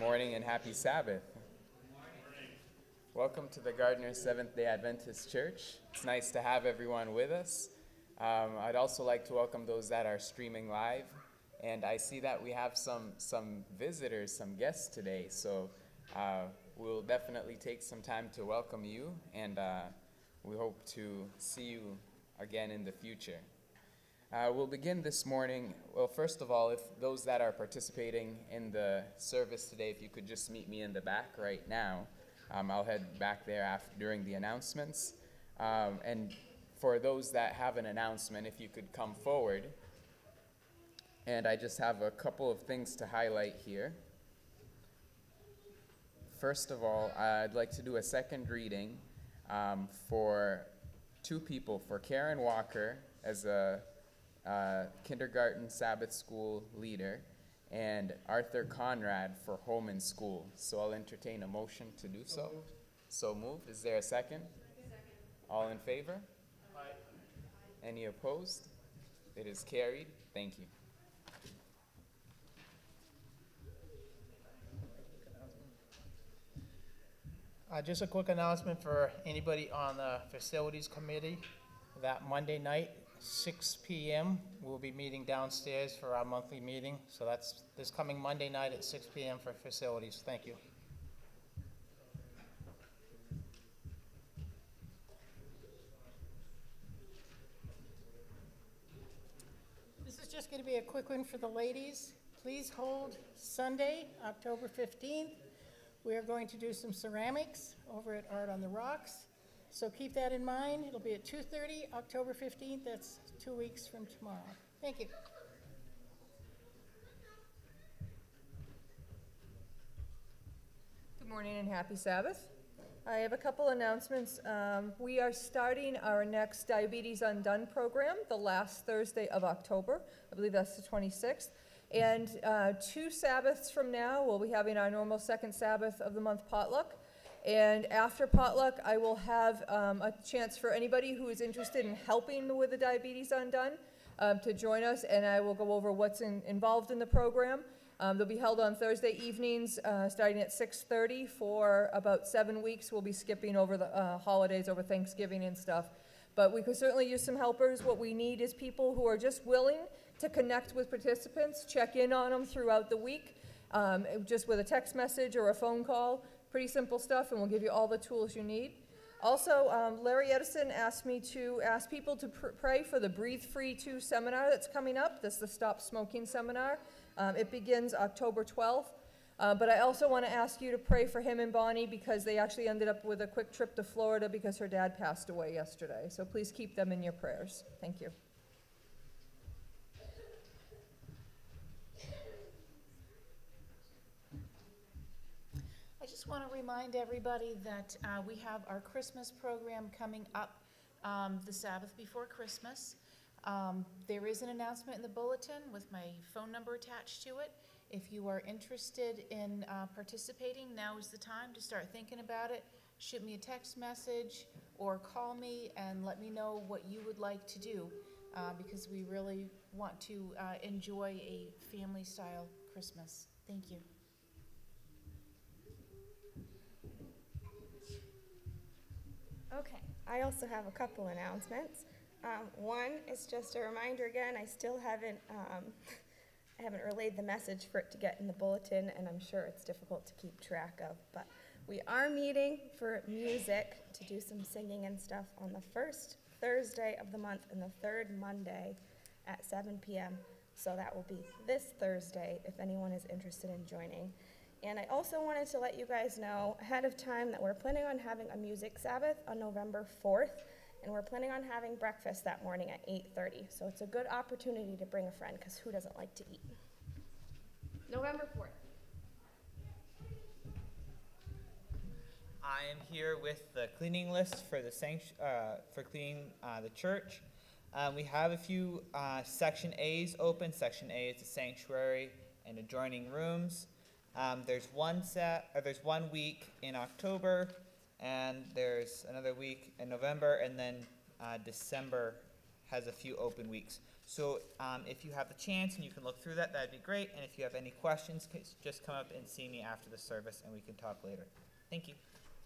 morning and happy Sabbath. Welcome to the Gardner Seventh-day Adventist Church. It's nice to have everyone with us. I'd also like to welcome those that are streaming live. And I see that we have some visitors, some guests today. So we'll definitely take some time to welcome you. And we hope to see you again in the future. We'll begin this morning. Well, first of all, if those that are participating in the service today, if you could just meet me in the back right now. I'll head back there during the announcements. And for those that have an announcement, if you could come forward. And I just have a couple of things to highlight here. First of all, I'd like to do a second reading for two people, for Karen Walker as a kindergarten Sabbath school leader, and Arthur Conrad for home and school. So I'll entertain a motion to do so. So moved. Is there a second? Second. All in favor? Aye. Any opposed? It is carried. Thank you. Just a quick announcement for anybody on the facilities committee. That Monday night, 6 p.m., we'll be meeting downstairs for our monthly meeting. So that's this coming Monday night at 6 p.m. for facilities. Thank you. This is just going to be a quick one for the ladies. Please hold Sunday, October 15th. We are going to do some ceramics over at Art on the Rocks. So keep that in mind. It'll be at 2:30, October 15th. That's 2 weeks from tomorrow. Thank you. Good morning and happy Sabbath. I have a couple announcements. We are starting our next Diabetes Undone program the last Thursday of October. I believe that's the 26th. And 2 Sabbaths from now, we'll be having our normal second Sabbath of the month potluck. And after potluck, I will have a chance for anybody who is interested in helping with the Diabetes Undone to join us, and I will go over what's involved in the program. They'll be held on Thursday evenings starting at 6:30 for about 7 weeks. We'll be skipping over the holidays, over Thanksgiving and stuff. But we could certainly use some helpers. What we need is people who are just willing to connect with participants, check in on them throughout the week, just with a text message or a phone call. Pretty simple stuff, and we'll give you all the tools you need. Also, Larry Edison asked me to ask people to pray for the Breathe Free 2 seminar that's coming up. That's the Stop Smoking seminar. It begins October 12th. But I also want to ask you to pray for him and Bonnie because they actually ended up with a quick trip to Florida because her dad passed away yesterday. So please keep them in your prayers. Thank you. I just want to remind everybody that we have our Christmas program coming up the Sabbath before Christmas. There is an announcement in the bulletin with my phone number attached to it. If you are interested in participating, now is the time to start thinking about it. Shoot me a text message or call me and let me know what you would like to do because we really want to enjoy a family-style Christmas. Thank you. Okay, I also have a couple announcements. One is just a reminder again, I still haven't relayed the message for it to get in the bulletin, and I'm sure it's difficult to keep track of, but we are meeting for music to do some singing and stuff on the first Thursday of the month and the third Monday at 7 p.m. So that will be this Thursday if anyone is interested in joining. And I also wanted to let you guys know ahead of time that we're planning on having a music Sabbath on November 4th, and we're planning on having breakfast that morning at 8:30. So it's a good opportunity to bring a friend, because who doesn't like to eat? November 4th. I am here with the cleaning list for the for cleaning the church. We have a few Section A's open. Section A is the sanctuary and adjoining rooms. There's one week in October, and there's another week in November, and then December has a few open weeks. So if you have the chance and you can look through that, that'd be great. And if you have any questions, just come up and see me after the service and we can talk later. Thank you.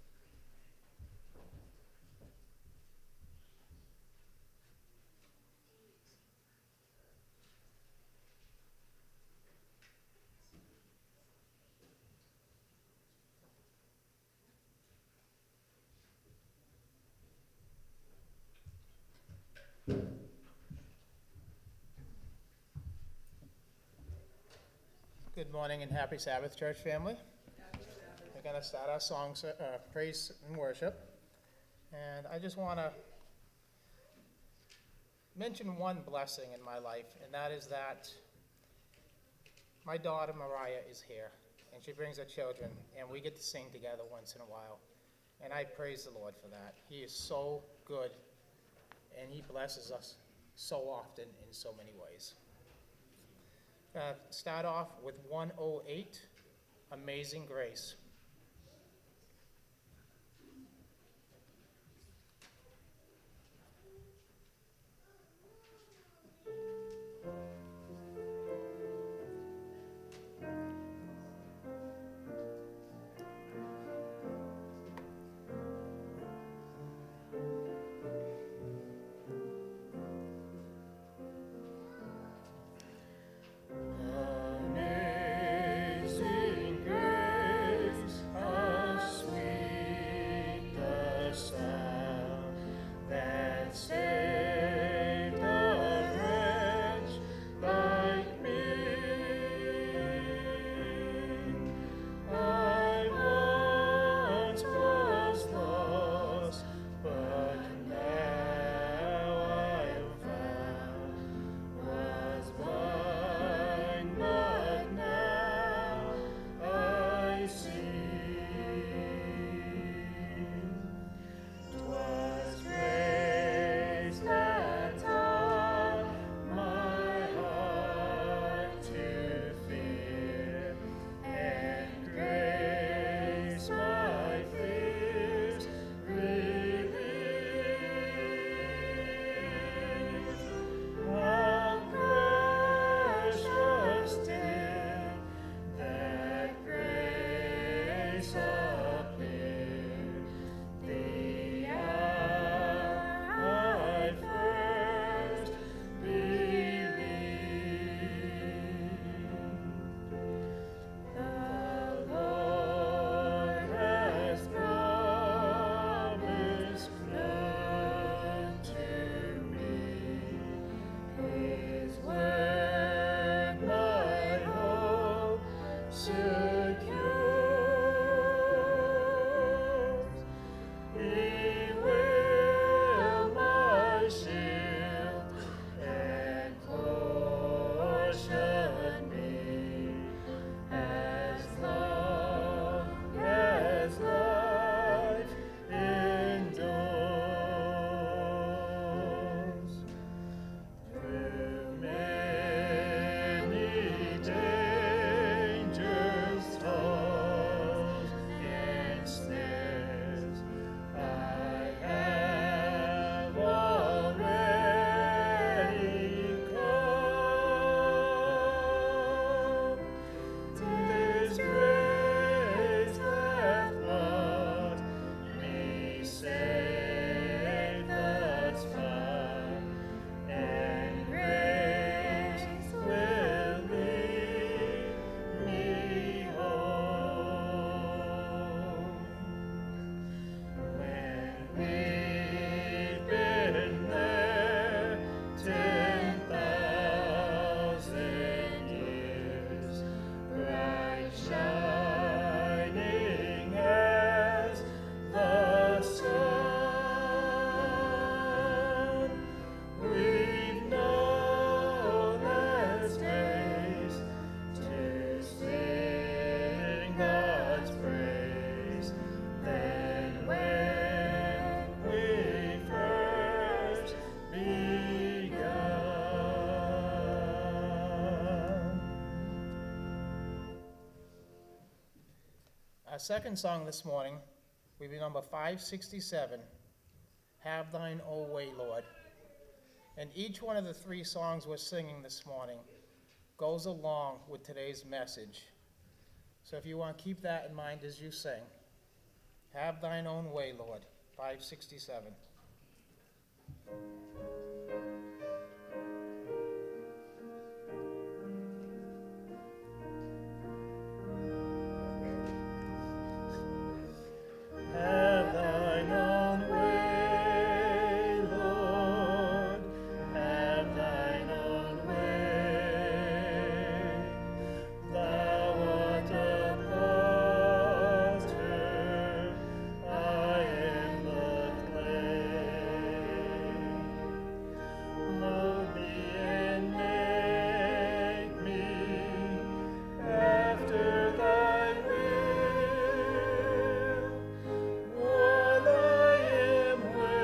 Good morning and happy Sabbath, church family. We're going to start our songs, praise and worship. And I just want to mention one blessing in my life, and that is that my daughter Mariah is here, and she brings her children, and we get to sing together once in a while. And I praise the Lord for that. He is so good, and he blesses us so often in so many ways. Start off with 108, Amazing Grace. Our second song this morning will be number 567, Have Thine Own Way, Lord. And each one of the 3 songs we're singing this morning goes along with today's message. So if you want to keep that in mind as you sing. Have thine own way, Lord, 567. Have thine own way, Lord, have thine own way. Thou art the potter, I am the clay. Mold me and make me after thy will. While I am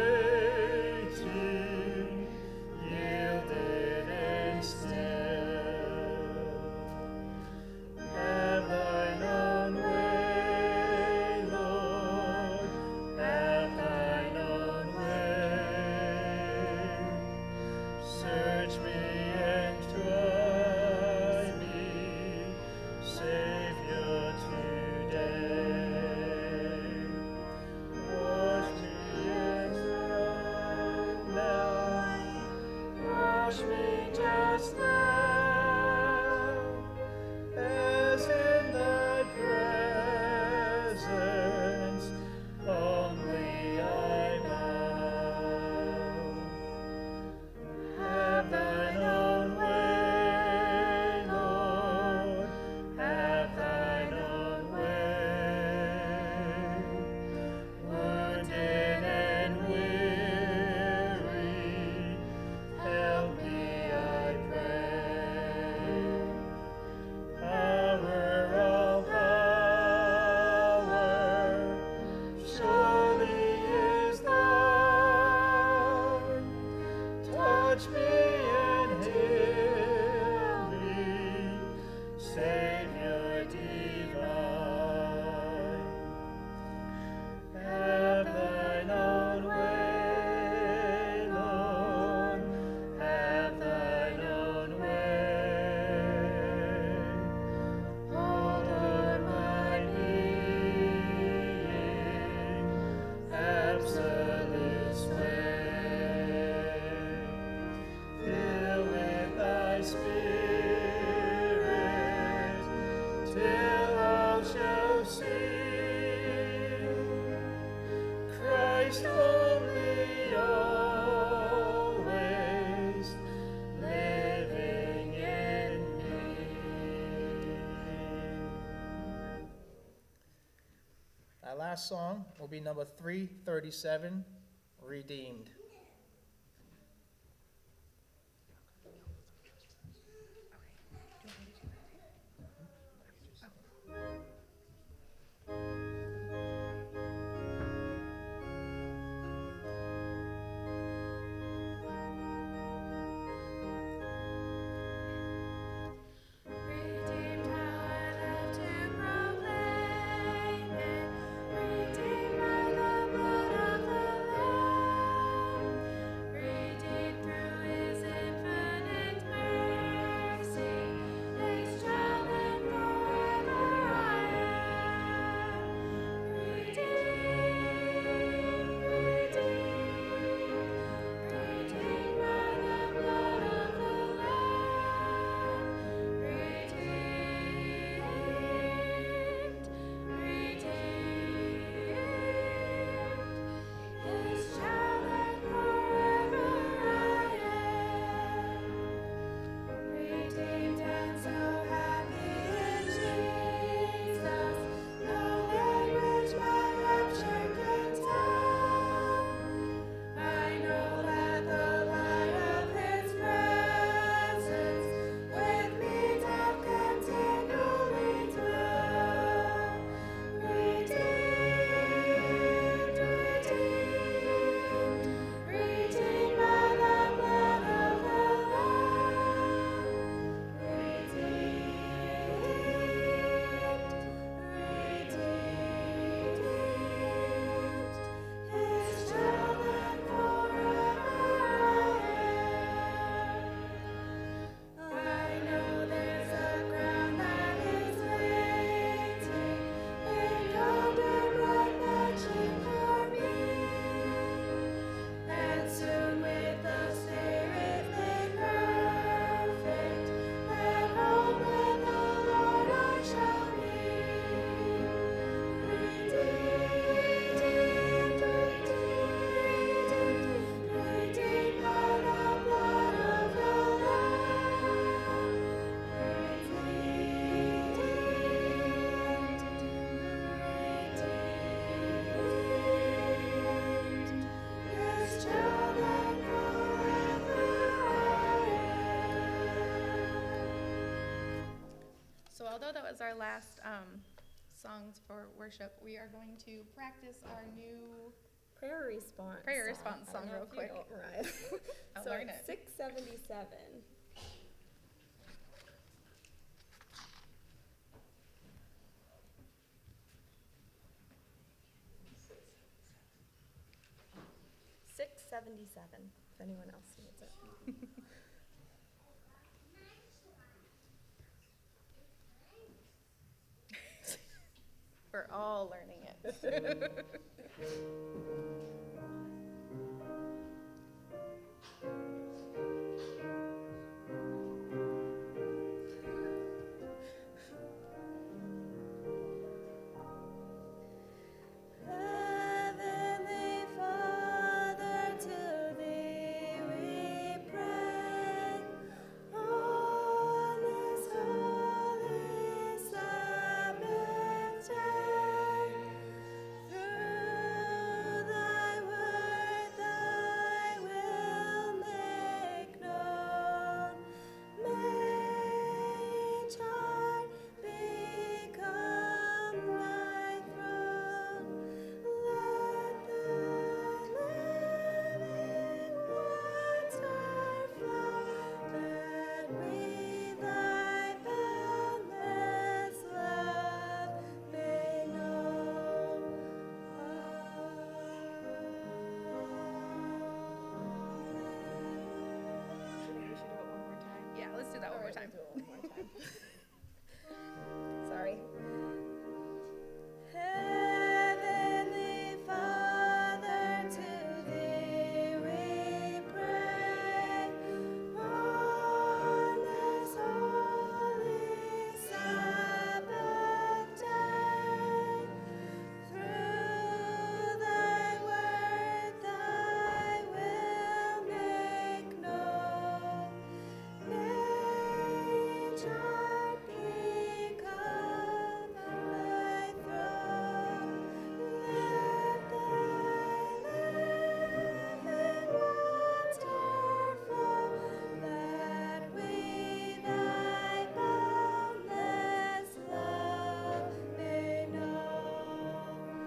waiting, yielded and still. Have thine own way, Lord, have thine own way. Search me and try me, Savior, today. Wash me as right now, wash me just now, as in thy presence humbly I bow. Have thine own way, Lord, have thine own way. Wounded and weary, help me, I pray. Power, all power, surely is thine. Touch me and heal me, Savior divine. Have thine own way, Lord, have thine own way. Over my being, absolute sway. Fill with thy Spirit, till all shall see Christ only, always living in me. Our last song will be number 337, Redeemed. Redeemed, how I love to proclaim it. Redeemed by the blood of the Lamb. So although that was our last songs for worship, we are going to practice our new Prayer response. prayer response I don't song know real if you quick. know it, Mariah. I'll So learn it's it. 677. If anyone else needs it. We're all learning it. Heavenly Father, to thee we pray. On this holy Sabbath day, through thy word thy will make known. May each heart become thy throne. Let thy living water flow, that we thy boundless love may know. Maybe we should do it one more time. Yeah, let's do that one more Alright, time. we'll do it one more time. Sorry. Heavenly Father, to thee we pray. On this holy Sabbath day, through thy word thy will make known. May each heart become thy throne. Let thy living water flow, that we thy boundless love may know.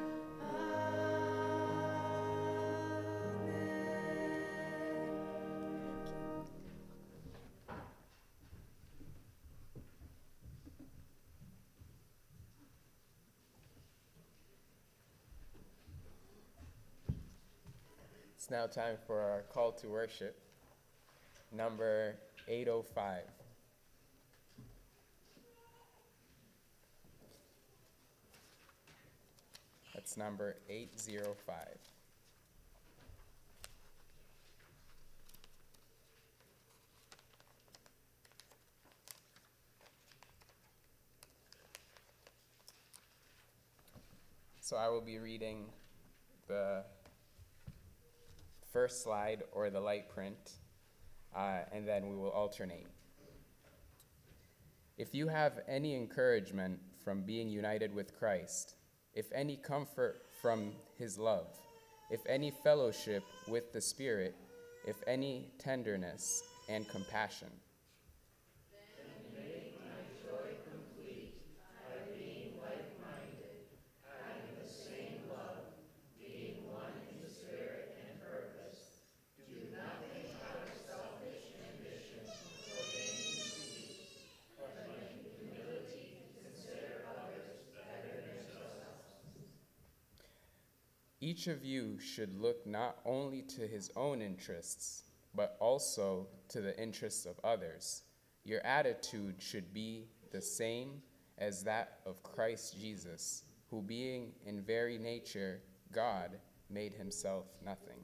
Amen. It's now time for our call to worship, number 805. That's number 805. So I will be reading the first slide or the light print, and then we will alternate. If you have any encouragement from being united with Christ, if any comfort from his love, if any fellowship with the Spirit, if any tenderness and compassion, each of you should look not only to his own interests, but also to the interests of others. Your attitude should be the same as that of Christ Jesus, who being in very nature God, made himself nothing.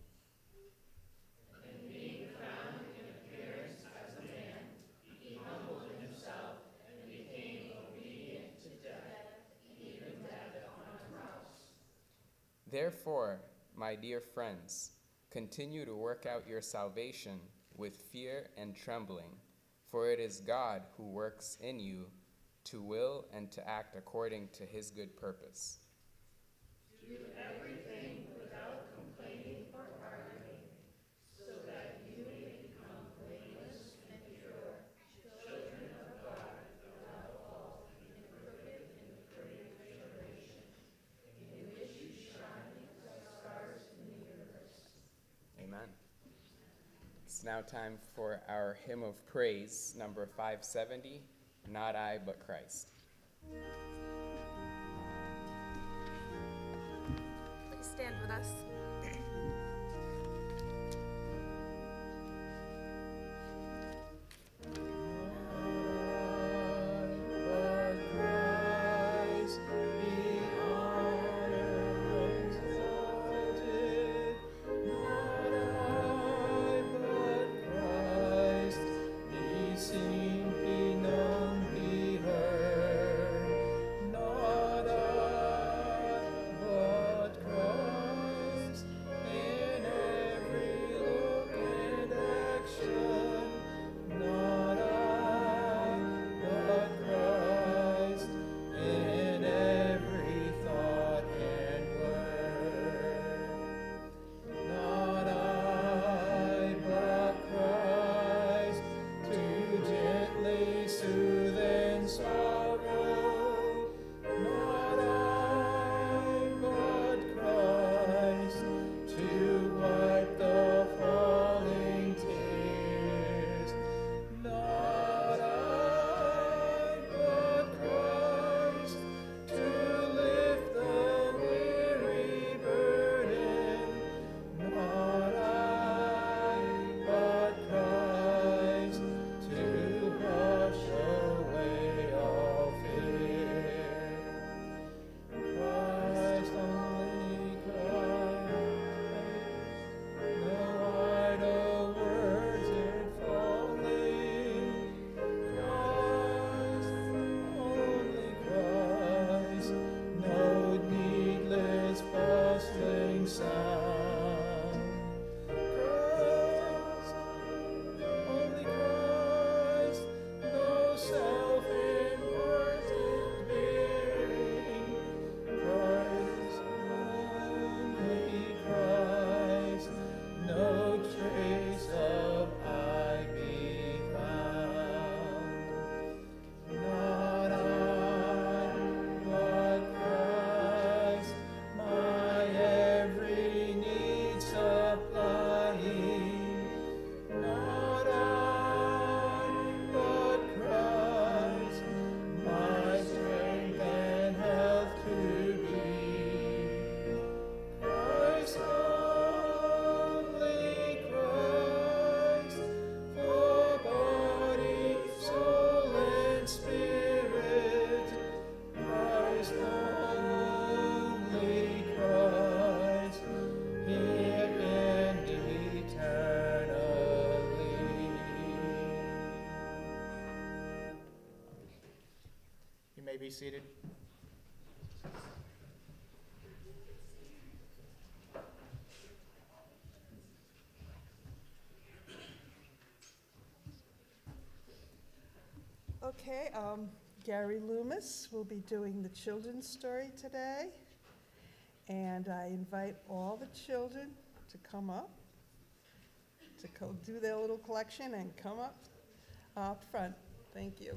Therefore, my dear friends, continue to work out your salvation with fear and trembling, for it is God who works in you to will and to act according to his good purpose. It's now time for our hymn of praise, number 570, Not I, But Christ. Please stand with us. You may be seated. Okay, Gary Loomis will be doing the children's story today. And I invite all the children to come up, to do their little collection and come up front. Thank you.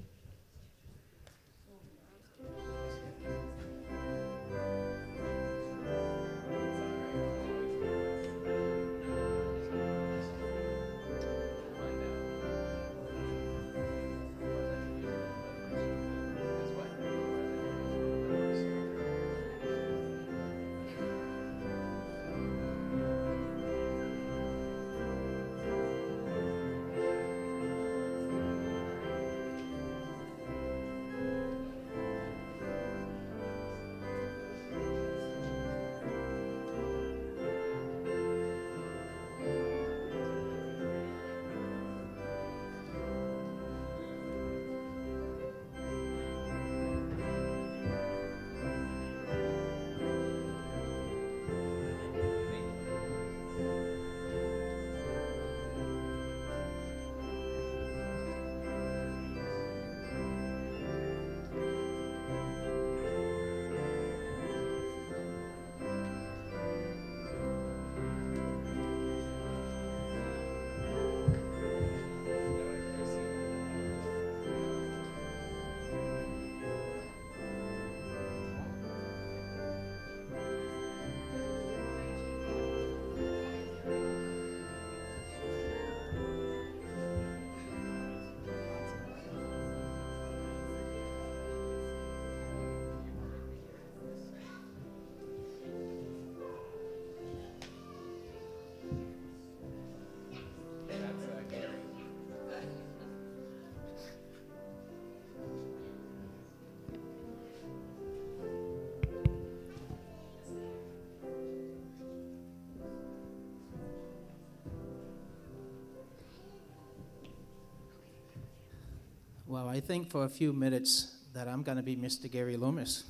Well, I think for a few minutes that I'm going to be Mr. Gary Loomis.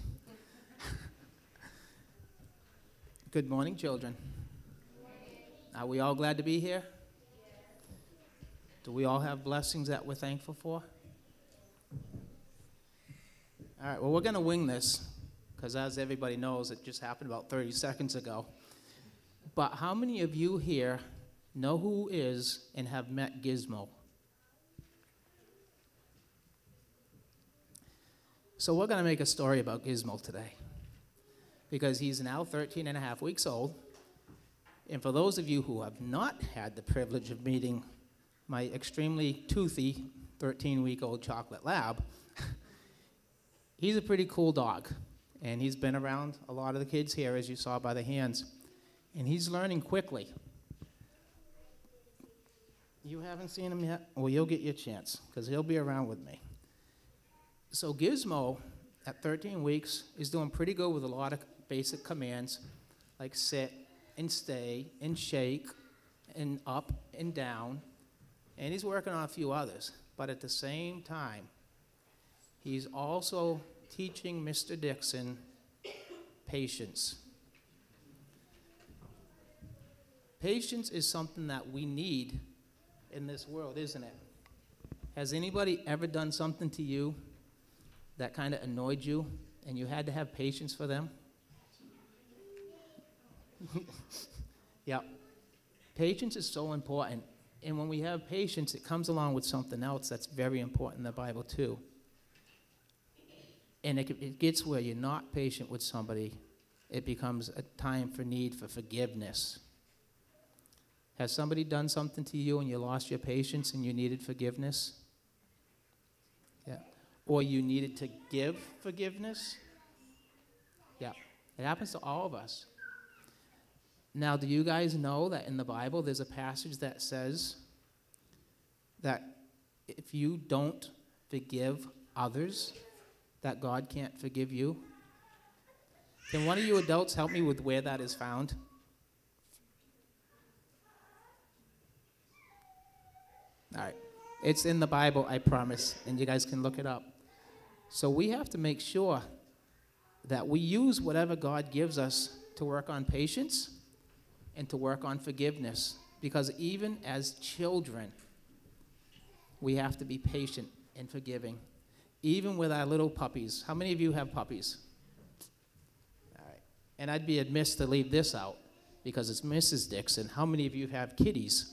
Good morning, children. Are we all glad to be here? Do we all have blessings that we're thankful for? All right, well, we're going to wing this, because as everybody knows, it just happened about 30 seconds ago. But how many of you here know who is and have met Gizmo? So we're going to make a story about Gizmo today, because he's now 13 and a half weeks old. And for those of you who have not had the privilege of meeting my extremely toothy 13-week-old chocolate lab, he's a pretty cool dog. And he's been around a lot of the kids here, as you saw by the hands. And he's learning quickly. You haven't seen him yet? Well, you'll get your chance, because he'll be around with me. So Gizmo, at 13 weeks, is doing pretty good with a lot of basic commands, like sit and stay and shake and up and down. And he's working on a few others. But at the same time, he's also teaching Mr. Dixon patience. Patience is something that we need in this world, isn't it? Has anybody ever done something to you that kind of annoyed you and you had to have patience for them? Yeah. Patience is so important. And when we have patience, it comes along with something else that's very important in the Bible too. And it gets where you're not patient with somebody, it becomes a time for need for forgiveness. Has somebody done something to you and you lost your patience and you needed forgiveness? Yeah. Or you needed to give forgiveness? Yeah. It happens to all of us. Now, do you guys know that in the Bible there's a passage that says that if you don't forgive others, that God can't forgive you? Can one of you adults help me with where that is found? All right. It's in the Bible, I promise, and you guys can look it up. So we have to make sure that we use whatever God gives us to work on patience and to work on forgiveness. Because even as children, we have to be patient and forgiving. Even with our little puppies. How many of you have puppies? All right. And I'd be amiss to leave this out because it's Mrs. Dixon. How many of you have kitties?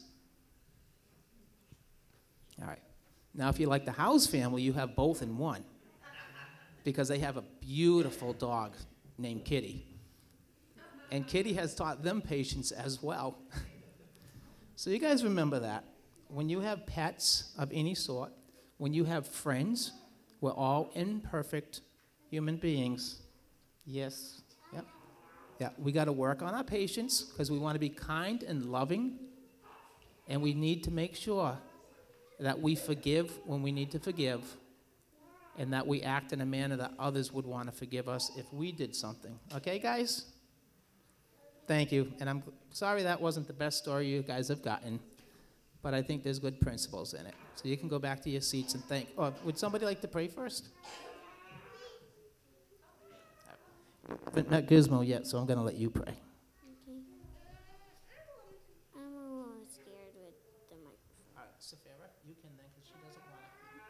All right. Now, if you like the House family, you have both in one because they have a beautiful dog named Kitty. And Kitty has taught them patience as well. So you guys remember that. When you have pets of any sort, when you have friends, we're all imperfect human beings. Yes. Yep. Yeah. We got to work on our patience because we want to be kind and loving. And we need to make sure that we forgive when we need to forgive. And that we act in a manner that others would want to forgive us if we did something. Okay, guys? Thank you. And I'm sorry that wasn't the best story you guys have gotten. But I think there's good principles in it. So you can go back to your seats and thank. Oh, would somebody like to pray first? I haven't met Gizmo yet, so I'm going to let you pray. Okay. I'm a little scared with the microphone. All right, Safira, you can then, because she doesn't want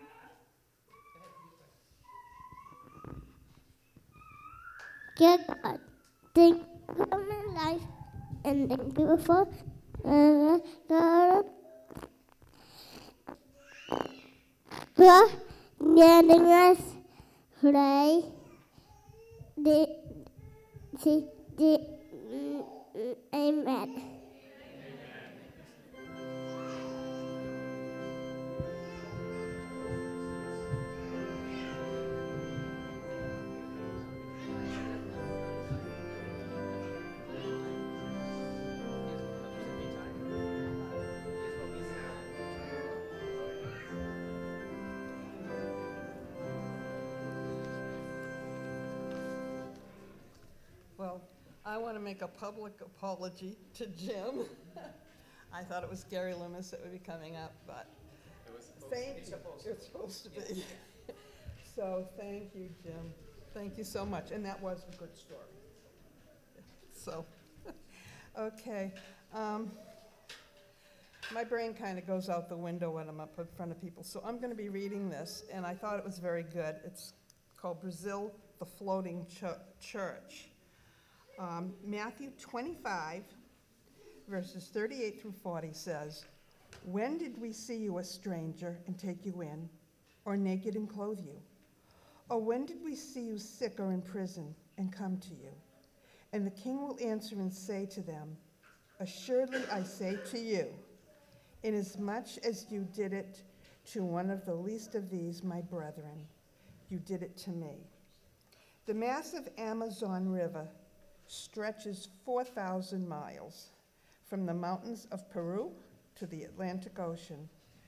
to. Dear God, thank you for my life and thank you for letting us play amen. Well, I want to make a public apology to Jim. I thought it was Gary Loomis that would be coming up, but thank It's supposed to be. So, thank you, Jim. Thank you so much, and that was a good story. So, okay. My brain kind of goes out the window when I'm up in front of people, so I'm going to be reading this, and I thought it was very good. It's called Brazil, the Floating Church. Matthew 25, verses 38 through 40 says, "When did we see you a stranger and take you in, or naked and clothe you? Or when did we see you sick or in prison and come to you?" And the king will answer and say to them, "Assuredly I say to you, inasmuch as you did it to one of the least of these, my brethren, you did it to me." The massive Amazon River stretches 4,000 miles from the mountains of Peru to the Atlantic Ocean.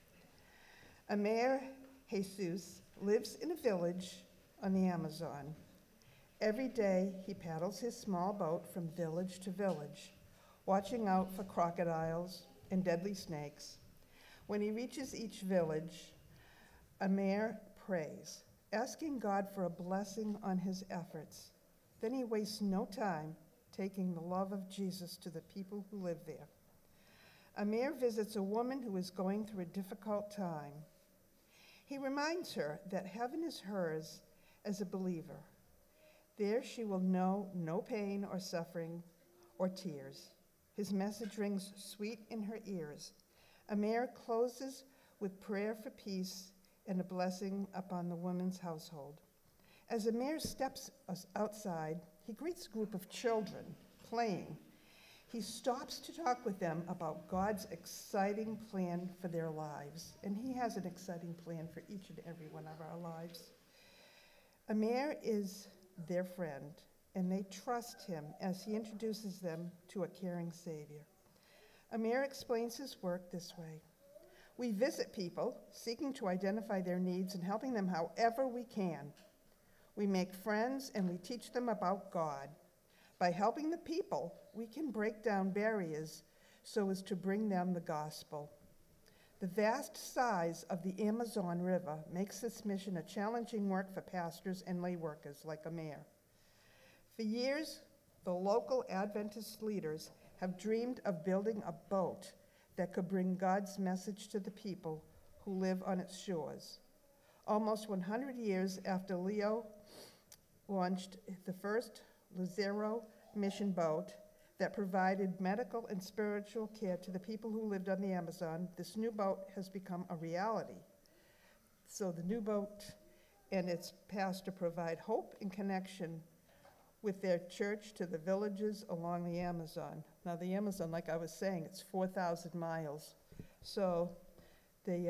Amer Jesus lives in a village on the Amazon. Every day he paddles his small boat from village to village, watching out for crocodiles and deadly snakes. When he reaches each village, Amer prays, asking God for a blessing on his efforts. Then he wastes no time taking the love of Jesus to the people who live there. Amer visits a woman who is going through a difficult time. He reminds her that heaven is hers as a believer. There she will know no pain or suffering or tears. His message rings sweet in her ears. Amer closes with prayer for peace and a blessing upon the woman's household. As Amer steps outside, he greets a group of children playing. He stops to talk with them about God's exciting plan for their lives, and he has an exciting plan for each and every one of our lives. Amer is their friend, and they trust him as he introduces them to a caring Savior. Amer explains his work this way: "We visit people seeking to identify their needs and helping them however we can. We make friends and we teach them about God. By helping the people, we can break down barriers so as to bring them the gospel." The vast size of the Amazon River makes this mission a challenging work for pastors and lay workers like Amer. For years, the local Adventist leaders have dreamed of building a boat that could bring God's message to the people who live on its shores. Almost 100 years after Leo launched the first Luzero mission boat that provided medical and spiritual care to the people who lived on the Amazon, this new boat has become a reality. So the new boat and its pastor provide hope and connection with their church to the villages along the Amazon. Now the Amazon, like I was saying, it's 4,000 miles. So they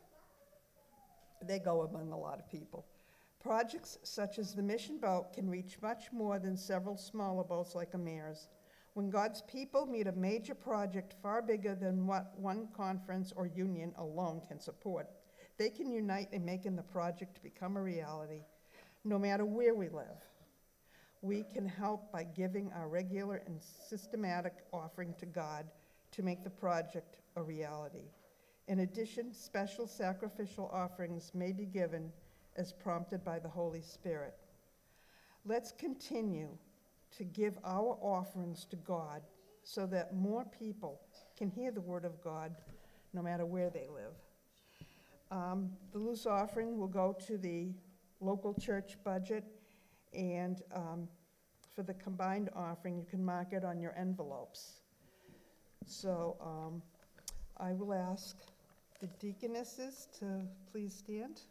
go among a lot of people. Projects such as the mission boat can reach much more than several smaller boats like Amer's. When God's people meet a major project far bigger than what one conference or union alone can support, they can unite in making the project become a reality, no matter where we live. We can help by giving our regular and systematic offering to God to make the project a reality. In addition, special sacrificial offerings may be given as prompted by the Holy Spirit. Let's continue to give our offerings to God so that more people can hear the word of God no matter where they live. The loose offering will go to the local church budget, and for the combined offering, you can mark it on your envelopes. So I will ask the deaconesses to please stand.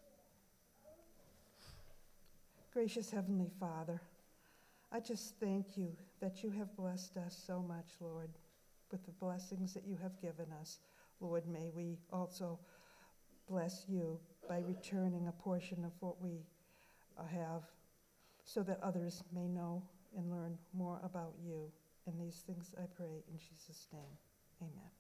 Gracious Heavenly Father, I just thank you that you have blessed us so much, Lord, with the blessings that you have given us. Lord, may we also bless you by returning a portion of what we have so that others may know and learn more about you. And these things I pray in Jesus' name. Amen.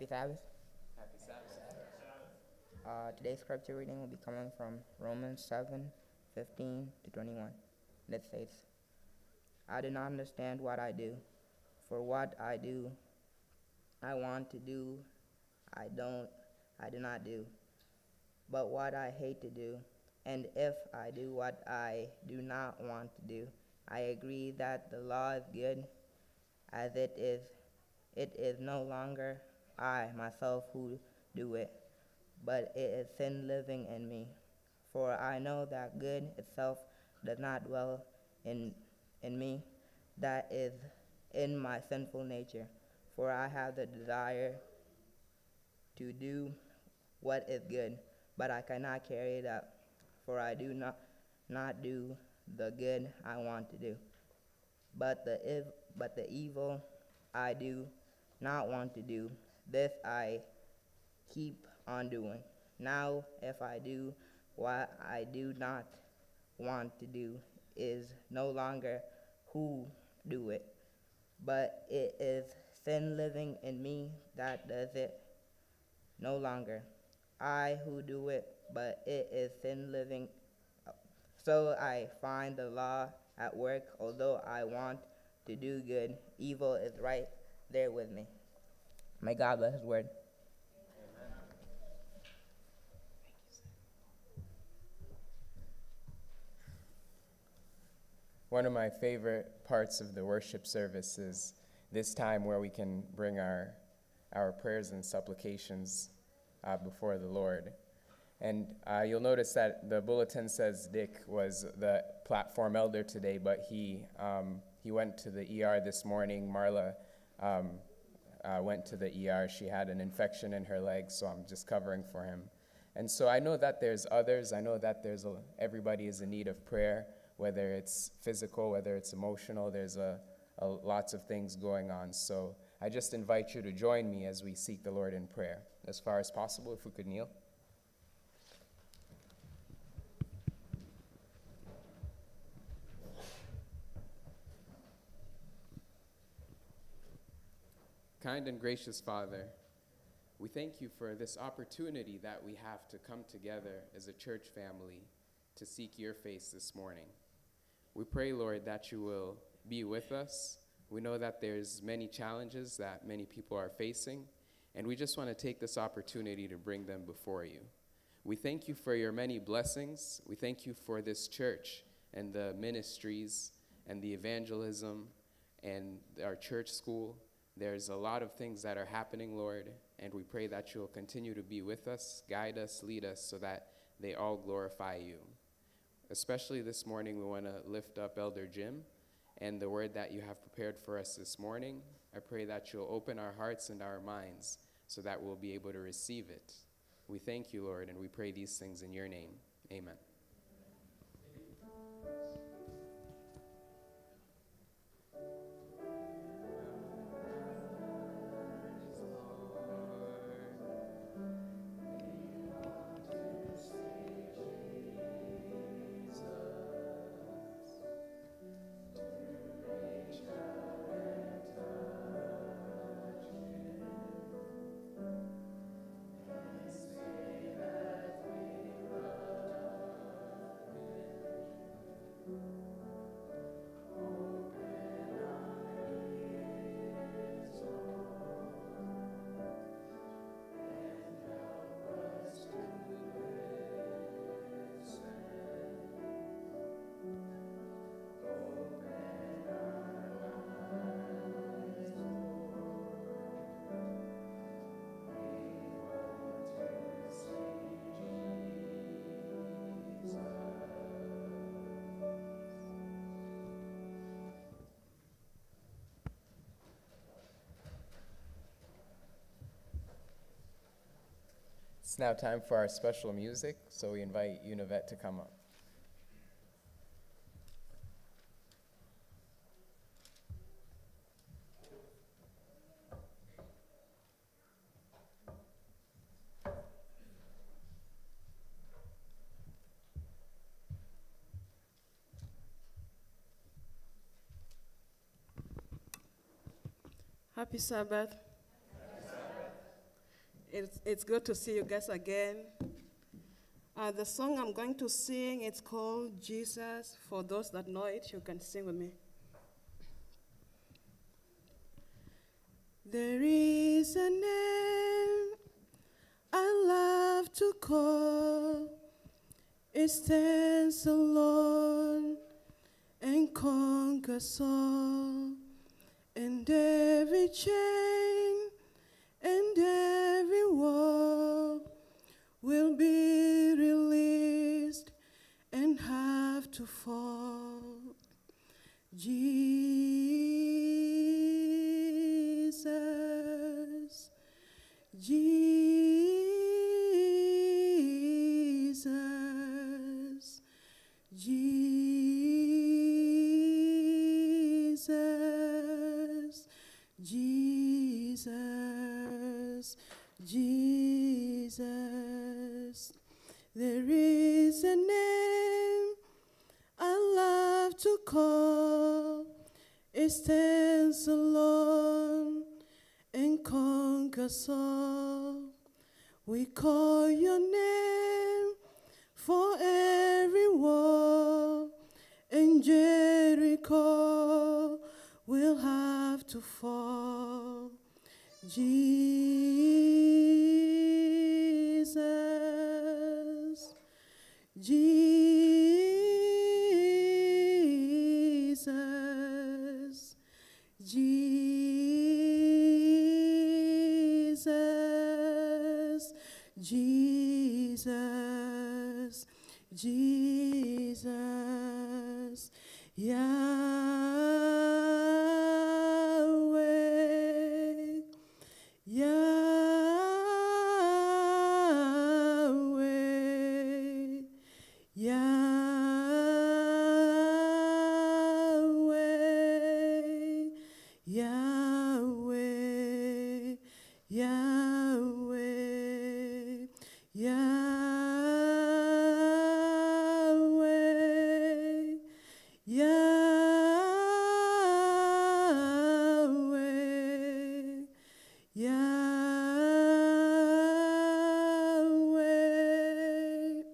Happy Sabbath. Happy Sabbath. Today's scripture reading will be coming from Romans 7:15 to 21. And it states, I do not understand what I do, for what I do, I want to do, I do not do. But what I hate to do, and if I do what I do not want to do, I agree that the law is good, as it is no longer I myself who do it, but it is sin living in me. For I know that good itself does not dwell in me, that is in my sinful nature. For I have the desire to do what is good, but I cannot carry it out. For I do not do the good I want to do, but the evil I do not want to do, this I keep on doing. Now, if I do what I do not want to do, is no longer who do it, but it is sin living in me that does it. No longer I who do it, but it is sin living. So I find the law at work. Although I want to do good, evil is right there with me. May God bless His word. One of my favorite parts of the worship service is this time where we can bring our prayers and supplications before the Lord. And you'll notice that the bulletin says Dick was the platform elder today, but he went to the ER this morning. Marla went to the ER. She had an infection in her leg, so I'm just covering for him. And so I know that there's others. I know that everybody is in need of prayer, whether it's physical, whether it's emotional. There's lots of things going on. So I just invite you to join me as we seek the Lord in prayer. As far as possible, if we could kneel. Kind and gracious Father, we thank you for this opportunity that we have to come together as a church family to seek your face this morning. We pray, Lord, that you will be with us. We know that there's many challenges that many people are facing, and we just want to take this opportunity to bring them before you. We thank you for your many blessings. We thank you for this church and the ministries and the evangelism and our church school. There's a lot of things that are happening, Lord, and we pray that you'll continue to be with us, guide us, lead us, so that they all glorify you. Especially this morning, we want to lift up Elder Jim and the word that you have prepared for us this morning. I pray that you'll open our hearts and our minds so that we'll be able to receive it. We thank you, Lord, and we pray these things in your name. Amen. It's now time for our special music, so we invite Univet to come up. Happy Sabbath. It's good to see you guys again. The song I'm going to sing, it's called Jesus. For those that know it, you can sing with me. There is a name I love to call. It stands alone and conquers all. And every chain and every wall will be released and have to fall. Jesus, Jesus, Jesus, Jesus, Jesus. There is a name I love to call. It stands alone and conquers all. We call your name for every wall, and Jericho will have to fall. Jesus, Jesus, Jesus, Jesus, Jesus, Yahweh, Yahweh, Yahweh, Yahweh, Yahweh, Yahweh, Yahweh, Yahweh,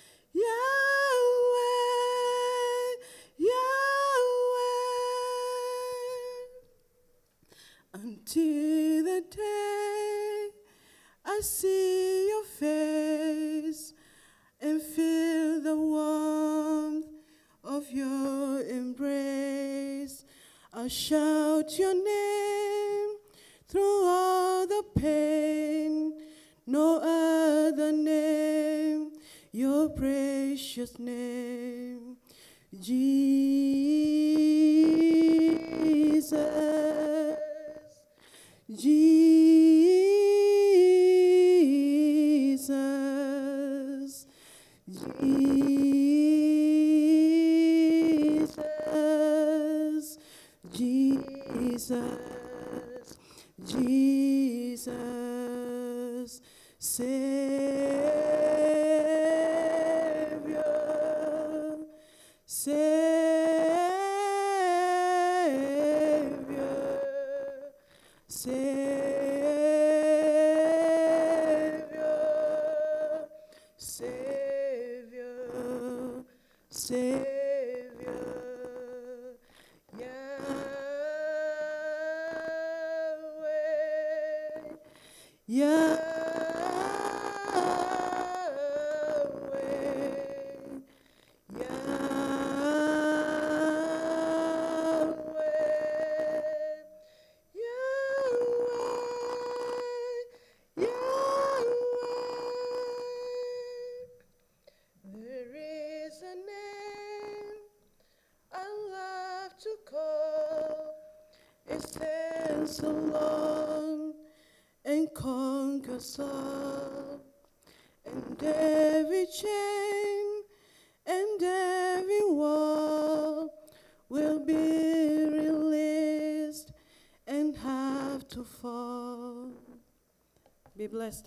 until the day I see your face and feel the warmth of your embrace. I'll shout your name through all the pain, no other name, your precious name, Jesus, Jesus, Jesus, Jesus, Jesus, Savior, Savior, Savior, Savior, Savior, Yahweh, Yahweh, There is a name I love to call. It stands alone and conquers all. And every chain and every wall will be released and have to fall. Be blessed.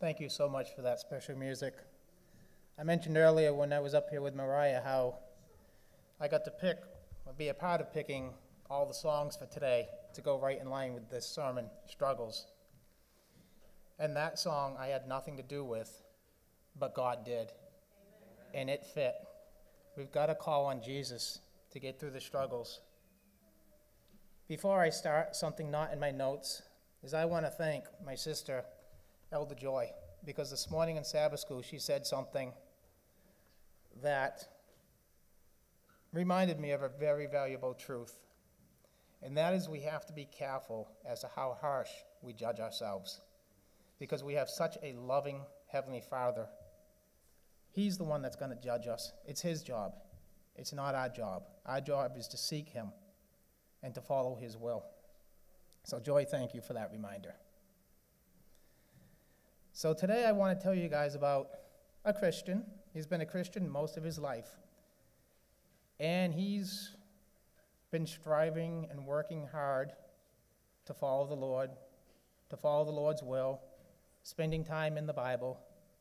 Thank you so much for that special music. I mentioned earlier when I was up here with Mariah how I got to pick, or be a part of picking all the songs for today to go right in line with this sermon, Struggles. And that song I had nothing to do with, but God did. And it fit. We've got to call on Jesus to get through the struggles. Before I start, something not in my notes is I want to thank my sister, Elder Joy, because this morning in Sabbath school she said something that reminded me of a very valuable truth. And that is we have to be careful as to how harsh we judge ourselves, because we have such a loving Heavenly Father. He's the one that's going to judge us. It's His job. It's not our job. Our job is to seek Him and to follow His will. So, Joy, thank you for that reminder. So today I want to tell you guys about a Christian. He's been a Christian most of his life. And he's been striving and working hard to follow the Lord, to follow the Lord's will, spending time in the Bible.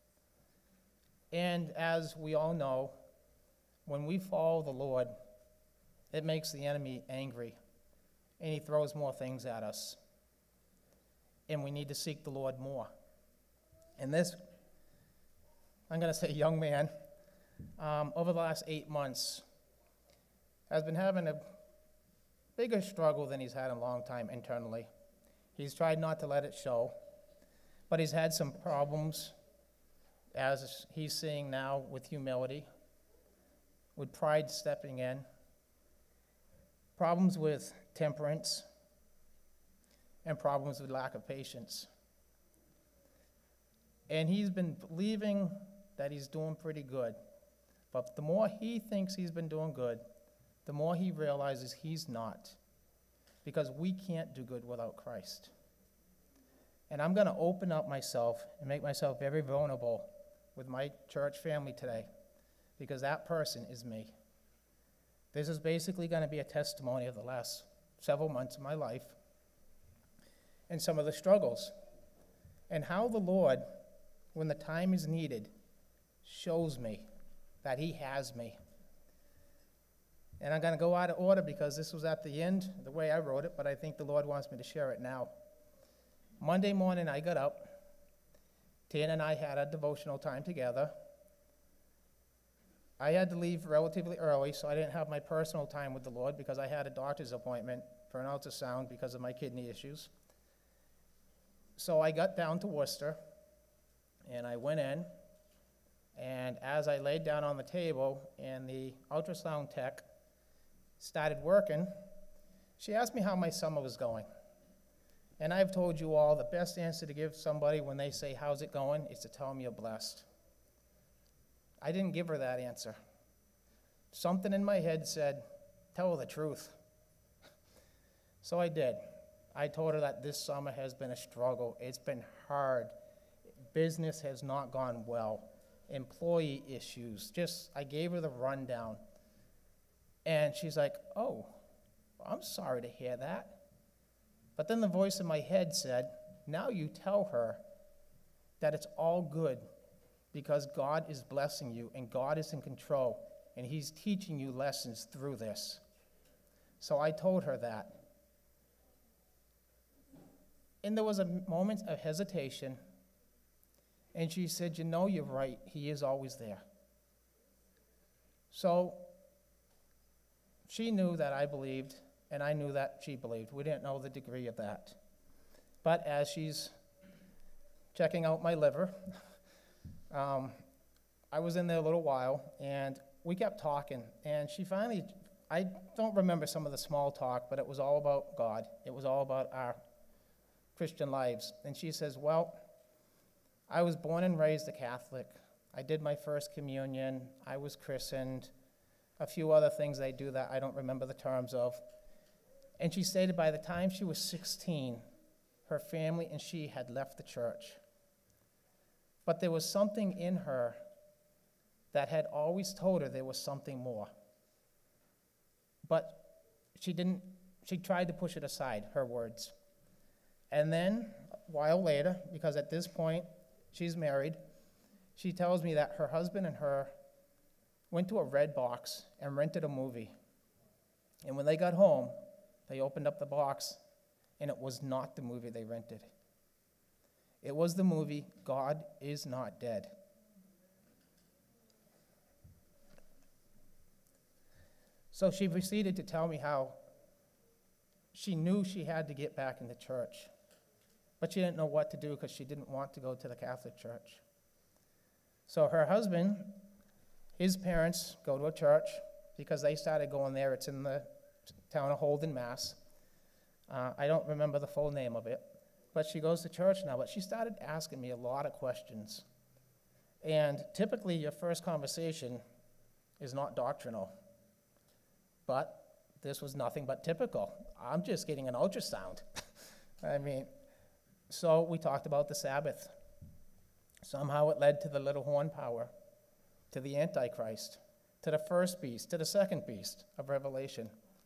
And as we all know, when we follow the Lord, it makes the enemy angry, and he throws more things at us. And we need to seek the Lord more. And this, I'm going to say young man, over the last 8 months, has been having a bigger struggle than he's had in a long time internally. He's tried not to let it show, but he's had some problems, as he's seeing now, with humility, with pride stepping in, problems with temperance, and problems with lack of patience. And he's been believing that he's doing pretty good. But the more he thinks he's been doing good, the more he realizes he's not. Because we can't do good without Christ. And I'm going to open up myself and make myself very vulnerable with my church family today, because that person is me. This is basically going to be a testimony of the last several months of my life and some of the struggles, and how the Lord, when the time is needed, shows me that He has me. And I'm going to go out of order because this was at the end, the way I wrote it, but I think the Lord wants me to share it now. Monday morning I got up. Tan and I had a devotional time together. I had to leave relatively early, so I didn't have my personal time with the Lord because I had a doctor's appointment for an ultrasound because of my kidney issues. So I got down to Worcester, and I went in, and as I laid down on the table and the ultrasound tech started working, she asked me how my summer was going. And I've told you all the best answer to give somebody when they say, "How's it going?" is to tell them you're blessed. I didn't give her that answer. Something in my head said, tell her the truth. So I did. I told her that this summer has been a struggle. It's been hard. Business has not gone well. Employee issues. I gave her the rundown. And she's like, "Oh, I'm sorry to hear that." But then the voice in my head said, "Now you tell her that it's all good because God is blessing you and God is in control and He's teaching you lessons through this." So I told her that. And there was a moment of hesitation, and she said, "You know, you're right. He is always there." So she knew that I believed, and I knew that she believed. We didn't know the degree of that. But as she's checking out my liver, I was in there a little while, and we kept talking, and she finally, I don't remember some of the small talk, but it was all about God. It was all about our Christian lives. And she says, "Well, I was born and raised a Catholic. I did my first communion. I was christened. A few other things they do that I don't remember the terms of." And she stated by the time she was 16, her family and she had left the church. But there was something in her that had always told her there was something more. But she tried to push it aside, her words. And then, a while later, because at this point, She's married. She tells me that her husband and her went to a Red Box and rented a movie. And when they got home, they opened up the box, and it was not the movie they rented. It was the movie God Is Not Dead. So she proceeded to tell me how she knew she had to get back into church, but she didn't know what to do because she didn't want to go to the Catholic Church. So her husband, his parents go to a church because they started going there. It's in the town of Holden, Mass. I don't remember the full name of it, but she goes to church now. But she started asking me a lot of questions. And typically your first conversation is not doctrinal, but this was nothing but typical. I'm just getting an ultrasound. I mean, so we talked about the Sabbath. Somehow it led to the little horn power, to the Antichrist, to the first beast, to the second beast of Revelation.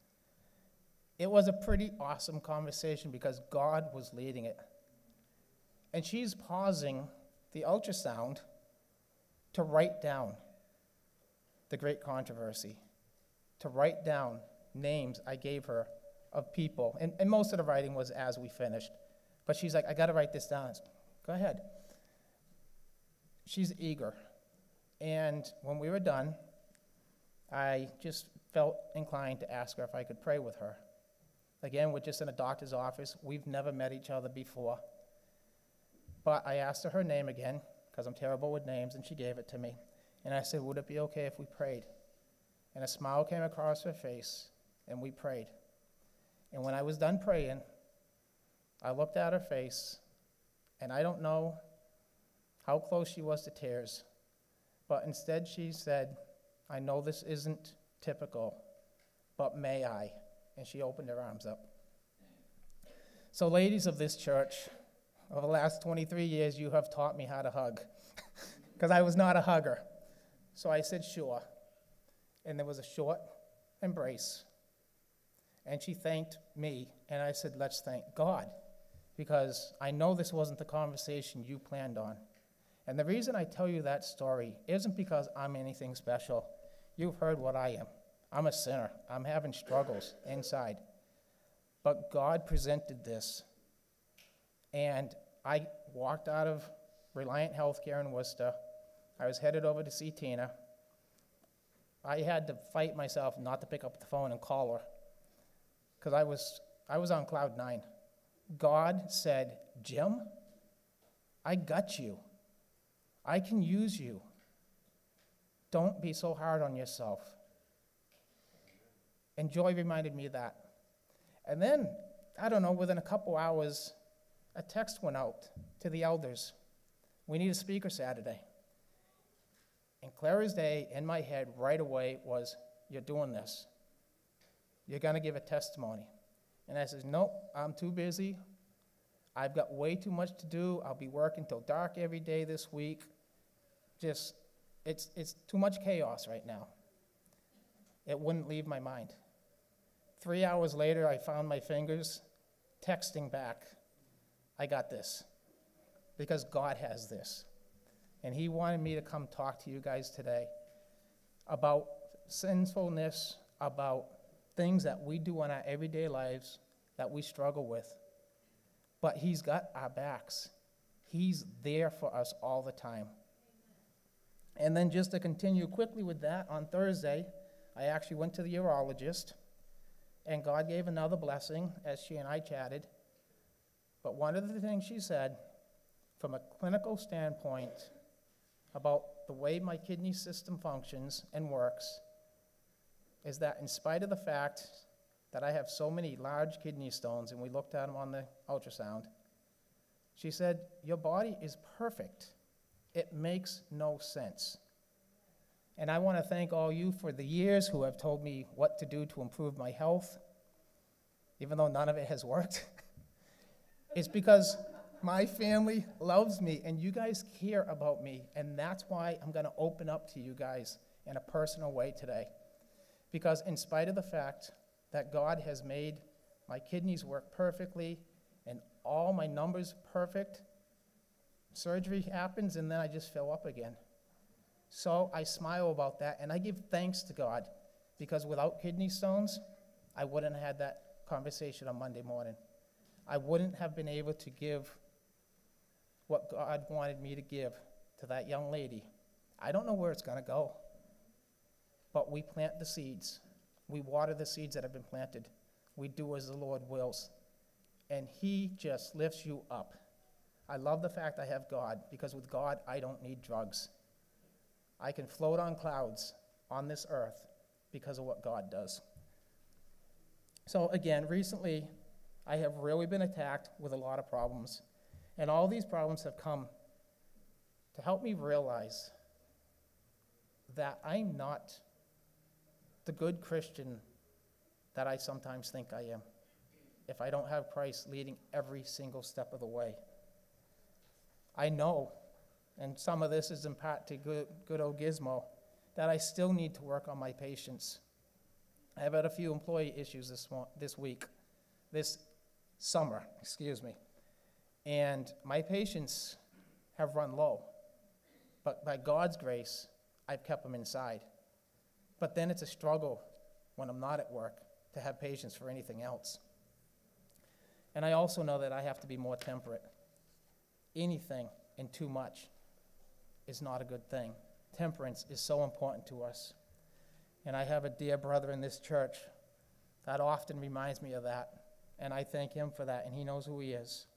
It was a pretty awesome conversation because God was leading it. And she's pausing the ultrasound to write down the great controversy, to write down names I gave her of people. And most of the writing was as we finished. But she's like, I got to write this down. Go ahead. She's eager. And when we were done, I just felt inclined to ask her if I could pray with her. Again, we're just in a doctor's office. We've never met each other before. But I asked her her name again, because I'm terrible with names, and she gave it to me. And I said, would it be okay if we prayed? And a smile came across her face, and we prayed. And when I was done praying, I looked at her face, and I don't know how close she was to tears, but instead she said, I know this isn't typical, but may I? And she opened her arms up. So ladies of this church, over the last 23 years, you have taught me how to hug, because I was not a hugger. So I said, sure. And there was a short embrace. And she thanked me, and I said, let's thank God, because I know this wasn't the conversation you planned on. And the reason I tell you that story isn't because I'm anything special. You've heard what I am. I'm a sinner. I'm having struggles inside. But God presented this, and I walked out of Reliant Healthcare in Worcester. I was headed over to see Tina. I had to fight myself not to pick up the phone and call her, because I was on cloud 9. God said, Jim, I got you. I can use you. Don't be so hard on yourself. And Joy reminded me of that. And then, I don't know, within a couple hours, a text went out to the elders. We need a speaker Saturday. And clear as day, in my head, right away, was, you're doing this. You're going to give a testimony. And I said, nope, I'm too busy. I've got way too much to do. I'll be working till dark every day this week. Just, it's too much chaos right now. It wouldn't leave my mind. 3 hours later, I found my fingers texting back, I got this, because God has this. And he wanted me to come talk to you guys today about sinfulness, about things that we do in our everyday lives that we struggle with. But he's got our backs. He's there for us all the time. And then just to continue quickly with that, on Thursday, I actually went to the urologist, and God gave another blessing as she and I chatted. But one of the things she said, from a clinical standpoint, about the way my kidney system functions and works, is that in spite of the fact that I have so many large kidney stones, and we looked at them on the ultrasound, she said, your body is perfect. It makes no sense. And I want to thank all you for the years who have told me what to do to improve my health, even though none of it has worked. It's because my family loves me, and you guys care about me, and that's why I'm going to open up to you guys in a personal way today. Because in spite of the fact that God has made my kidneys work perfectly and all my numbers perfect, surgery happens and then I just fill up again. So I smile about that and I give thanks to God, because without kidney stones, I wouldn't have had that conversation on Monday morning. I wouldn't have been able to give what God wanted me to give to that young lady. I don't know where it's going to go, but we plant the seeds. We water the seeds that have been planted. We do as the Lord wills, and He just lifts you up. I love the fact I have God, because with God, I don't need drugs. I can float on clouds on this earth because of what God does. So again, recently, I have really been attacked with a lot of problems, and all these problems have come to help me realize that I'm not the good Christian that I sometimes think I am if I don't have Christ leading every single step of the way. I know, and some of this is in part to good old Gizmo, that I still need to work on my patience. I've had a few employee issues this summer, and my patience have run low. But by God's grace, I've kept them inside. But then it's a struggle when I'm not at work to have patience for anything else. And I also know that I have to be more temperate. Anything and too much is not a good thing. Temperance is so important to us. And I have a dear brother in this church that often reminds me of that. And I thank him for that, and he knows who he is.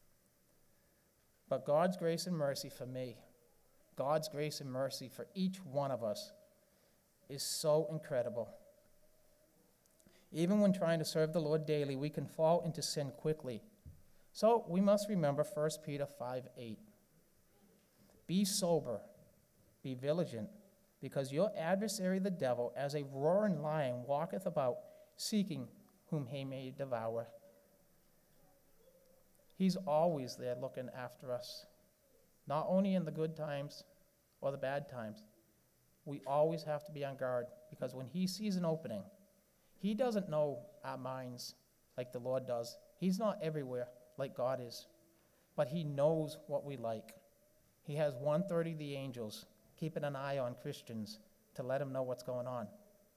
But God's grace and mercy for me, God's grace and mercy for each one of us is so incredible. Even when trying to serve the Lord daily, we can fall into sin quickly. So we must remember 1 Peter 5:8. Be sober, be vigilant, because your adversary the devil, as a roaring lion, walketh about, seeking whom he may devour. He's always there looking after us, not only in the good times or the bad times. We always have to be on guard, because when he sees an opening, he doesn't know our minds like the Lord does. He's not everywhere like God is, but he knows what we like. He has 130 of the angels keeping an eye on Christians to let them know what's going on.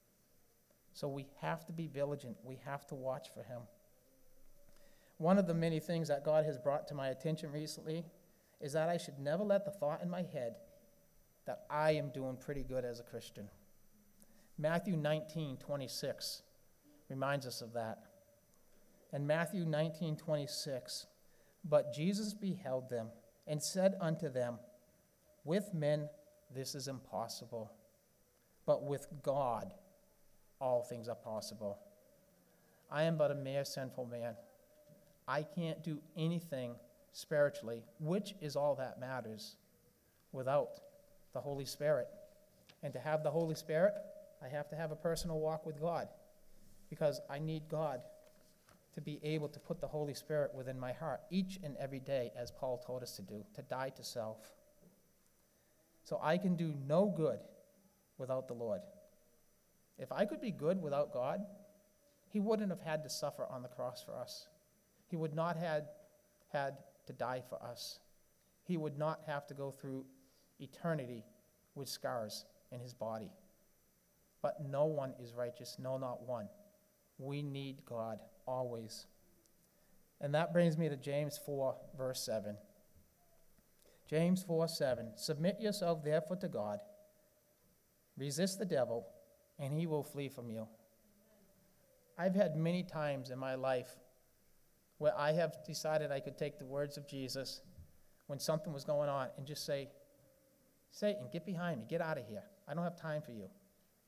So we have to be vigilant. We have to watch for him. One of the many things that God has brought to my attention recently is that I should never let the thought in my head that I am doing pretty good as a Christian. Matthew 19:26 reminds us of that. And Matthew 19:26, but Jesus beheld them and said unto them, with men this is impossible, but with God all things are possible. I am but a mere sinful man. I can't do anything spiritually, which is all that matters, without the Holy Spirit. And to have the Holy Spirit, I have to have a personal walk with God, because I need God to be able to put the Holy Spirit within my heart each and every day, as Paul told us to do, to die to self. So I can do no good without the Lord. If I could be good without God, he wouldn't have had to suffer on the cross for us. He would not have had to die for us. He would not have to go through eternity with scars in his body. But no one is righteous, no, not one. We need God always. And that brings me to James 4, verse 7. James 4:7, submit yourself therefore to God, resist the devil, and he will flee from you. I've had many times in my life where I have decided I could take the words of Jesus when something was going on and just say, Satan, get behind me, get out of here. I don't have time for you.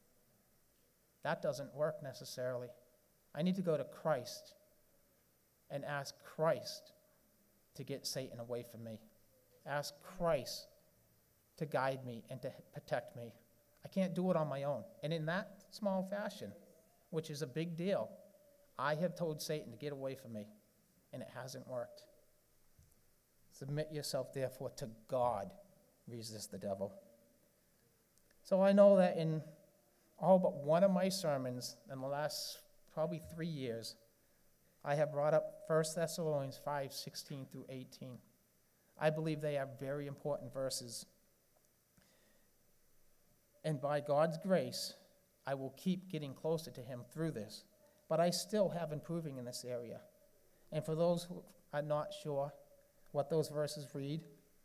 That doesn't work necessarily. I need to go to Christ and ask Christ to get Satan away from me. Ask Christ to guide me and to protect me. I can't do it on my own. And in that small fashion, which is a big deal, I have told Satan to get away from me, and it hasn't worked. Submit yourself, therefore, to God. Resist the devil. So I know that in all but one of my sermons in the last probably 3 years, I have brought up 1 Thessalonians 5:16 through 18. I believe they are very important verses. And by God's grace, I will keep getting closer to him through this. But I still have improving in this area. And for those who are not sure what those verses read,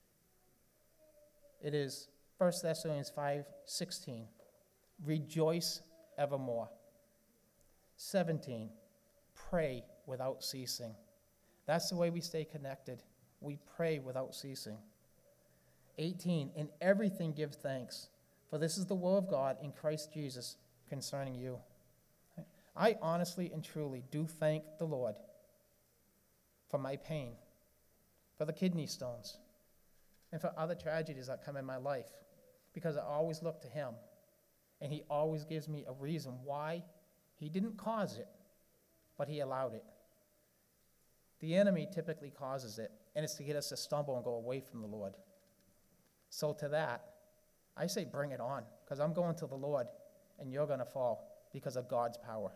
it is 1 Thessalonians 5:16. Rejoice evermore. 17. Pray without ceasing. That's the way we stay connected. We pray without ceasing. 18. In everything give thanks, for this is the will of God in Christ Jesus concerning you. I honestly and truly do thank the Lord for my pain, for the kidney stones, and for other tragedies that come in my life, because I always look to him, and he always gives me a reason why he didn't cause it, but he allowed it. The enemy typically causes it, and it's to get us to stumble and go away from the Lord. So to that, I say bring it on, because I'm going to the Lord, and you're going to fall because of God's power.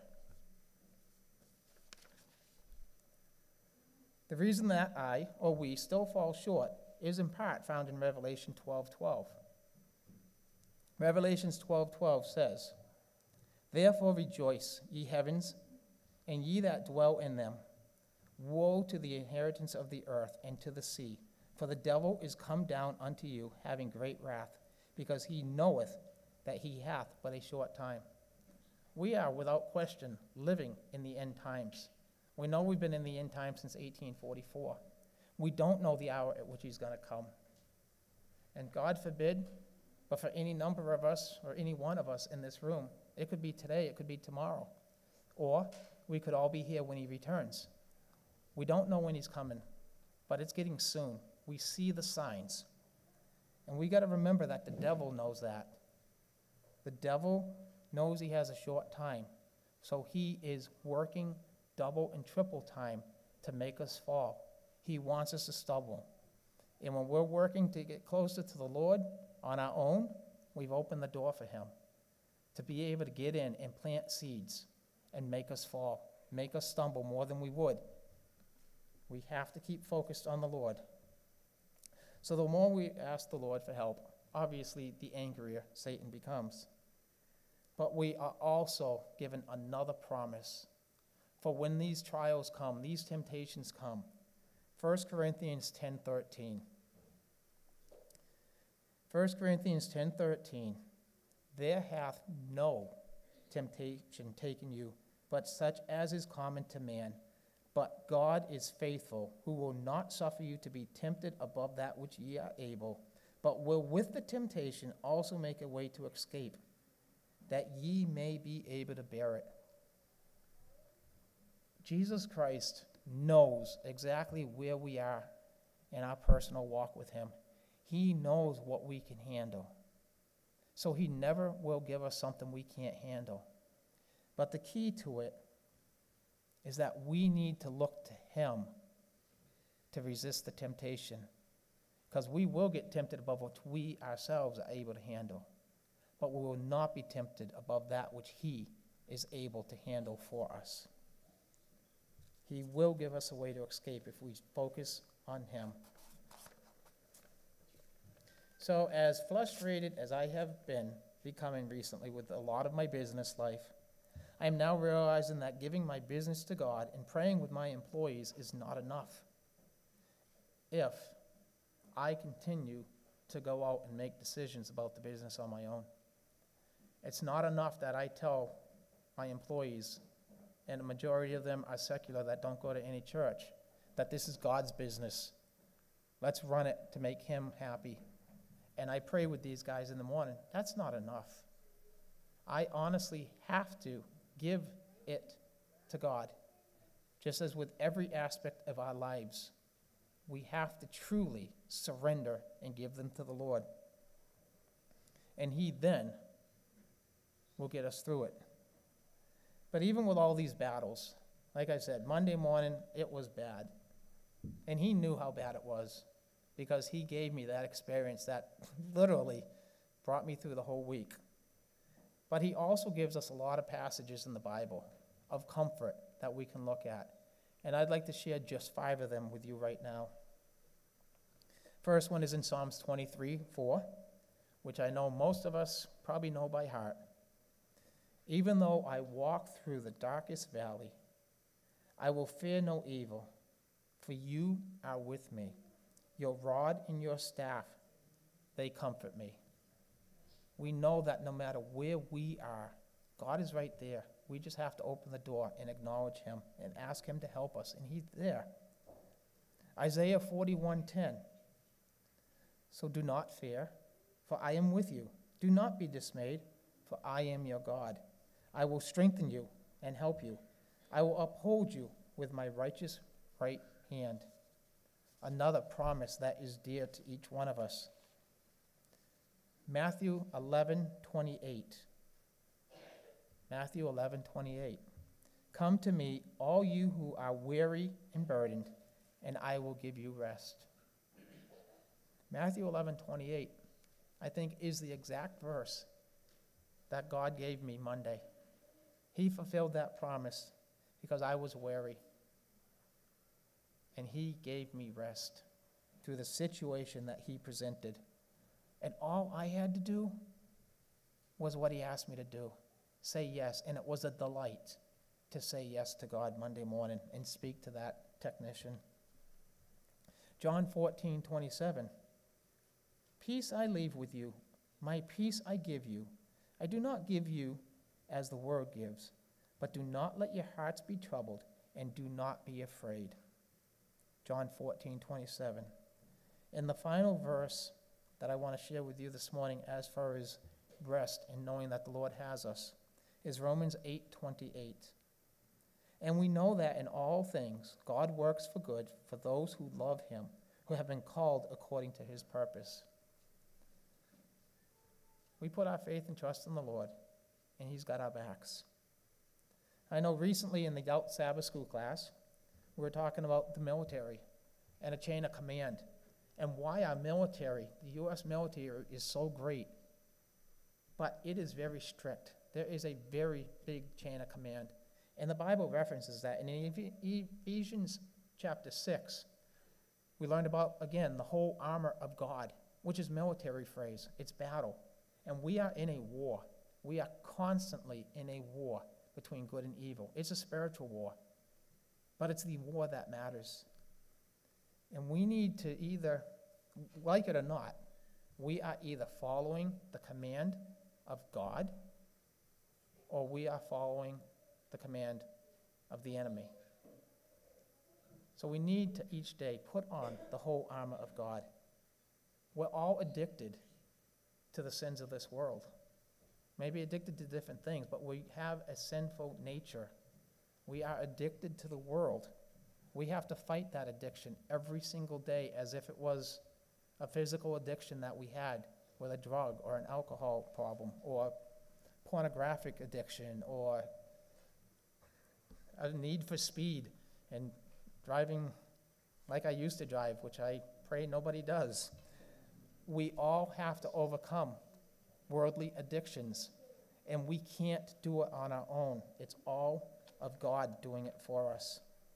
The reason that I, or we, still fall short is in part found in Revelation 12:12. Revelations 12:12 says, Therefore rejoice, ye heavens, and ye that dwell in them. Woe to the inheritance of the earth and to the sea, for the devil is come down unto you, having great wrath, because he knoweth that he hath but a short time. We are, without question, living in the end times. We know we've been in the end times since 1844. We don't know the hour at which he's going to come. And God forbid, but for any number of us or any one of us in this room, it could be today, it could be tomorrow, or we could all be here when he returns. We don't know when he's coming, but it's getting soon. We see the signs. And we got to remember that the devil knows that. The devil knows he has a short time, so he is working double and triple time to make us fall. He wants us to stumble. And when we're working to get closer to the Lord on our own, we've opened the door for him to be able to get in and plant seeds and make us fall, make us stumble more than we would. We have to keep focused on the Lord. So the more we ask the Lord for help, obviously the angrier Satan becomes. But we are also given another promise. For when these trials come, these temptations come, 1 Corinthians 10:13. 1 Corinthians 10:13, there hath no temptation taken you, but such as is common to man. But God is faithful, who will not suffer you to be tempted above that which ye are able, but will with the temptation also make a way to escape, that ye may be able to bear it. Jesus Christ knows exactly where we are in our personal walk with him. He knows what we can handle. So he never will give us something we can't handle. But the key to it is that we need to look to him to resist the temptation, because we will get tempted above what we ourselves are able to handle, but we will not be tempted above that which he is able to handle for us. He will give us a way to escape if we focus on him. So as frustrated as I have been becoming recently with a lot of my business life, I am now realizing that giving my business to God and praying with my employees is not enough if I continue to go out and make decisions about the business on my own. It's not enough that I tell my employees, and the majority of them are secular that don't go to any church, that this is God's business. Let's run it to make him happy. And I pray with these guys in the morning. That's not enough. I honestly have to give it to God. Just as with every aspect of our lives, we have to truly surrender and give them to the Lord. And he then will get us through it. But even with all these battles, like I said, Monday morning, it was bad. And he knew how bad it was, because he gave me that experience that literally brought me through the whole week. But he also gives us a lot of passages in the Bible of comfort that we can look at. And I'd like to share just 5 of them with you right now. First one is in Psalms 23:4, which I know most of us probably know by heart. Even though I walk through the darkest valley, I will fear no evil, for you are with me. Your rod and your staff, they comfort me. We know that no matter where we are, God is right there. We just have to open the door and acknowledge him and ask him to help us, and he's there. Isaiah 41:10. So do not fear, for I am with you. Do not be dismayed, for I am your God. I will strengthen you and help you. I will uphold you with my righteous right hand. Another promise that is dear to each one of us. Matthew 11:28. Matthew 11:28. Come to me, all you who are weary and burdened, and I will give you rest. Matthew 11:28, I think, is the exact verse that God gave me Monday. He fulfilled that promise because I was weary, and he gave me rest through the situation that he presented. And all I had to do was what he asked me to do, say yes. And it was a delight to say yes to God Monday morning and speak to that technician. John 14:27, peace I leave with you, my peace I give you. I do not give you as the world gives, but do not let your hearts be troubled, and do not be afraid. John 14:27. And the final verse that I want to share with you this morning as far as rest and knowing that the Lord has us is Romans 8:28. And we know that in all things God works for good for those who love him, who have been called according to his purpose. We put our faith and trust in the Lord, and he's got our backs. I know recently in the adult Sabbath school class, we were talking about the military and a chain of command, and why our military, the U.S. military, is so great. But it is very strict. There is a very big chain of command. And the Bible references that. And in Ephesians chapter 6, we learned about, again, the whole armor of God, which is military phrase. It's battle. And we are in a war. We are constantly in a war between good and evil. It's a spiritual war. But it's the war that matters. And we need to either, like it or not, we are either following the command of God, or we are following the command of the enemy. So we need to each day put on the whole armor of God. We're all addicted to the sins of this world. Maybe addicted to different things, but we have a sinful nature. We are addicted to the world. We have to fight that addiction every single day as if it was a physical addiction that we had with a drug or an alcohol problem or pornographic addiction or a need for speed and driving like I used to drive, which I pray nobody does. We all have to overcome worldly addictions, and we can't do it on our own. It's all of God doing it for us.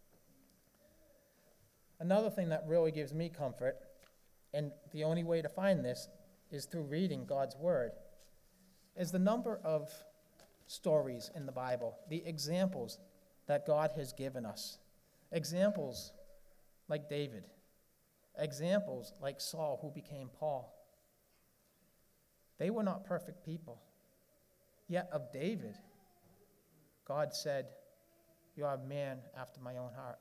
Another thing that really gives me comfort, and the only way to find this is through reading God's Word, is the number of stories in the Bible, the examples that God has given us. Examples like David. Examples like Saul, who became Paul. They were not perfect people. Yet of David, God said, "You are a man after my own heart."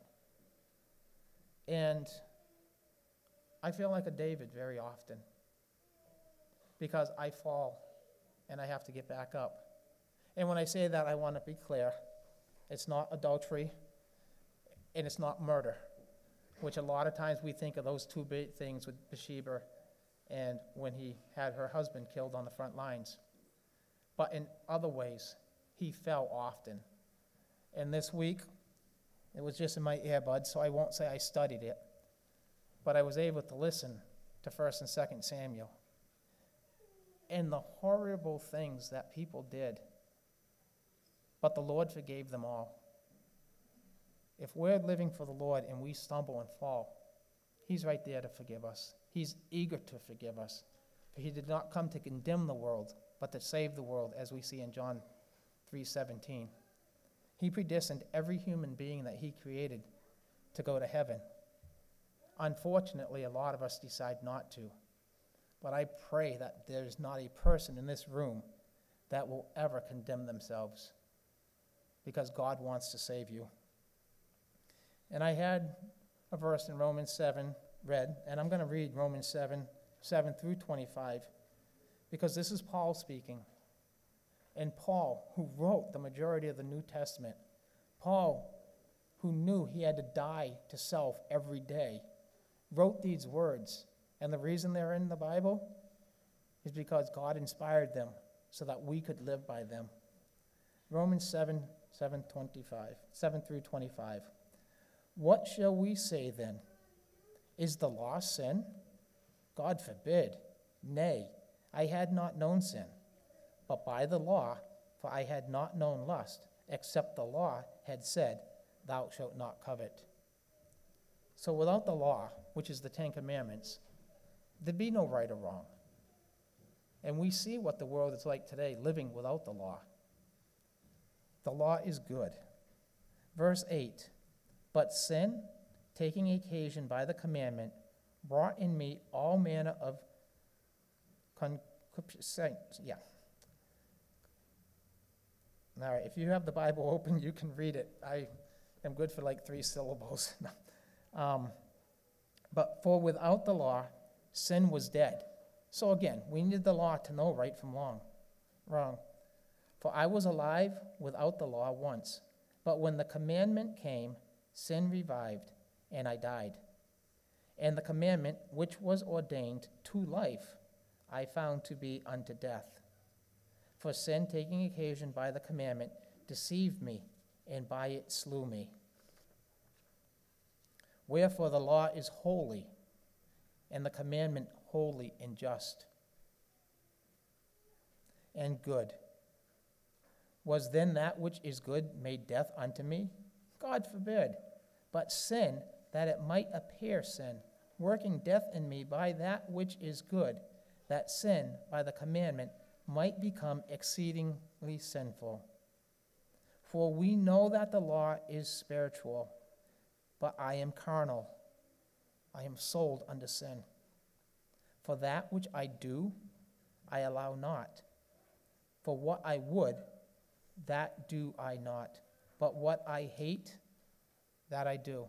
And I feel like a David very often because I fall and I have to get back up. And when I say that, I want to be clear. It's not adultery and it's not murder, which a lot of times we think of those two big things with Bathsheba and when he had her husband killed on the front lines. But in other ways, he fell often. And this week, it was just in my earbuds, so I won't say I studied it, but I was able to listen to 1 and 2 Samuel. And the horrible things that people did, but the Lord forgave them all. If we're living for the Lord and we stumble and fall, He's right there to forgive us. He's eager to forgive us. For he did not come to condemn the world, but to save the world, as we see in John 3:17. He predestined every human being that he created to go to heaven. Unfortunately, a lot of us decide not to. But I pray that there's not a person in this room that will ever condemn themselves, because God wants to save you. And I had a verse in Romans 7 read, and I'm going to read Romans 7 through 25, because this is Paul speaking. And Paul, who wrote the majority of the New Testament, Paul, who knew he had to die to self every day, wrote these words. And the reason they're in the Bible is because God inspired them so that we could live by them. Romans 7 through 25. What shall we say then? Is the law sin? God forbid. Nay, I had not known sin, but by the law, for I had not known lust, except the law had said, thou shalt not covet. So without the law, which is the Ten Commandments, there'd be no right or wrong. And we see what the world is like today, living without the law. The law is good. Verse 8, but sin, taking occasion by the commandment, brought in me all manner of concupiscence. Yeah. All right, if you have the Bible open, you can read it. I am good for like 3 syllables. But for without the law, sin was dead. So again, we need the law to know right from wrong. For I was alive without the law once, but when the commandment came, sin revived, and I died. And the commandment which was ordained to life, I found to be unto death. For sin, taking occasion by the commandment, deceived me, and by it slew me. Wherefore the law is holy, and the commandment holy and just and good. Was then that which is good made death unto me? God forbid. But sin, that it might appear sin, working death in me by that which is good, that sin by the commandment might become exceedingly sinful. For we know that the law is spiritual, but I am carnal. I am sold unto sin. For that which I do, I allow not. For what I would, that do I not. But what I hate, that I do.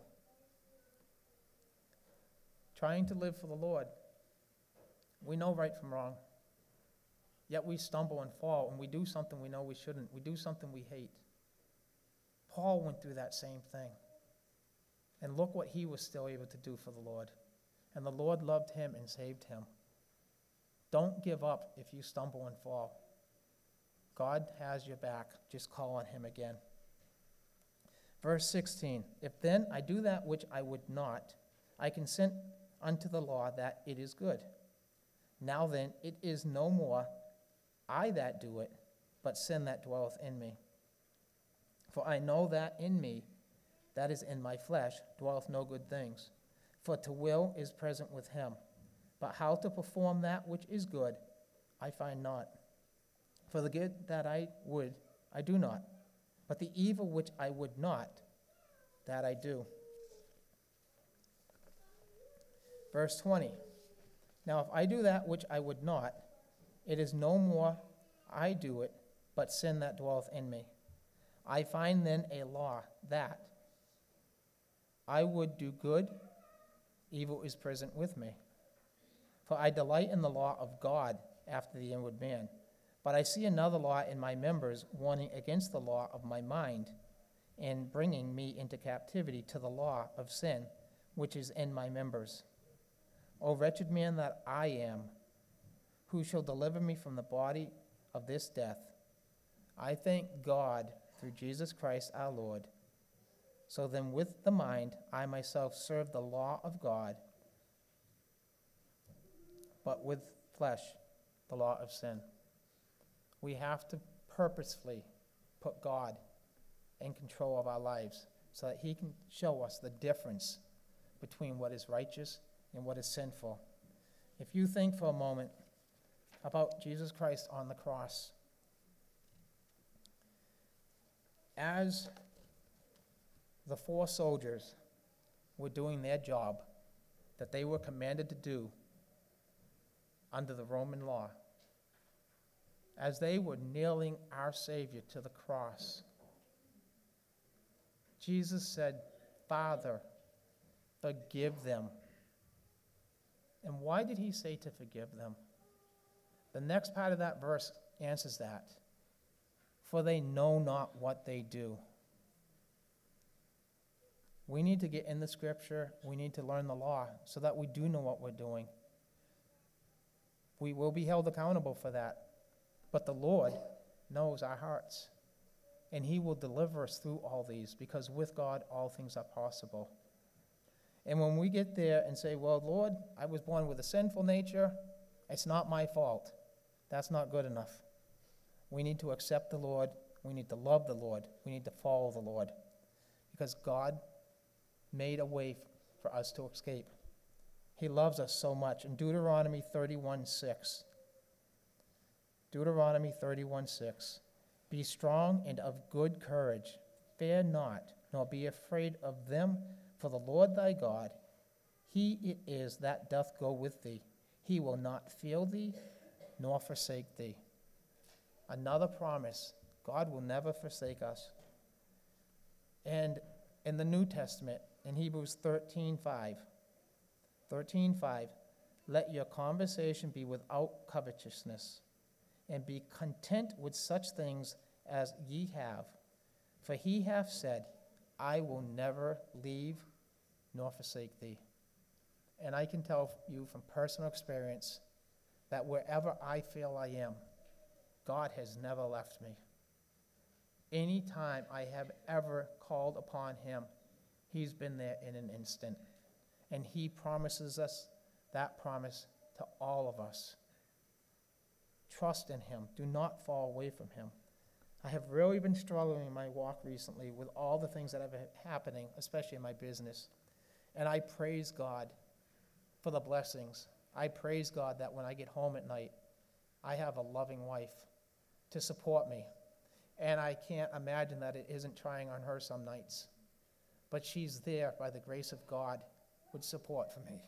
Trying to live for the Lord. We know right from wrong. Yet we stumble and fall, and we do something we know we shouldn't. We do something we hate. Paul went through that same thing. And look what he was still able to do for the Lord. And the Lord loved him and saved him. Don't give up if you stumble and fall. God has your back. Just call on him again. Verse 16, if then I do that which I would not, I consent unto the law that it is good. Now then, it is no more I that do it, but sin that dwelleth in me. For I know that in me, that is in my flesh, dwelleth no good things. For to will is present with him, but how to perform that which is good, I find not. For the good that I would, I do not, but the evil which I would not, that I do. Verse 20, now if I do that which I would not, it is no more I do it, but sin that dwelleth in me. I find then a law that I would do good, evil is present with me. For I delight in the law of God after the inward man. But I see another law in my members, warning against the law of my mind, and bringing me into captivity to the law of sin, which is in my members. O wretched man that I am, who shall deliver me from the body of this death? I thank God through Jesus Christ our Lord. So then with the mind I myself serve the law of God, but with flesh the law of sin. We have to purposefully put God in control of our lives so that he can show us the difference between what is righteous and what is sinful. If you think for a moment about Jesus Christ on the cross, as the 4 soldiers were doing their job that they were commanded to do under the Roman law, as they were nailing our Savior to the cross, Jesus said, "Father, forgive them." And why did he say to forgive them? The next part of that verse answers that. For they know not what they do. We need to get in the scripture. We need to learn the law so that we do know what we're doing. We will be held accountable for that. But the Lord knows our hearts. And he will deliver us through all these, because with God all things are possible. And when we get there and say, well, Lord, I was born with a sinful nature, it's not my fault. That's not good enough. We need to accept the Lord. We need to love the Lord. We need to follow the Lord. Because God made a way for us to escape. He loves us so much. In Deuteronomy 31:6, Deuteronomy 31:6, be strong and of good courage. Fear not, nor be afraid of them, for the Lord thy God, he it is that doth go with thee. He will not fail thee, nor forsake thee. Another promise, God will never forsake us. And in the New Testament, in Hebrews 13:5, let your conversation be without covetousness, and be content with such things as ye have. For he hath said, I will never leave nor forsake thee. And I can tell you from personal experience that wherever I feel I am, God has never left me. Any time I have ever called upon him, he's been there in an instant. And he promises us that promise to all of us. Trust in him. Do not fall away from him. I have really been struggling in my walk recently with all the things that have been happening, especially in my business. And I praise God for the blessings. I praise God that when I get home at night, I have a loving wife to support me. And I can't imagine that it isn't trying on her some nights. But she's there by the grace of God with support for me.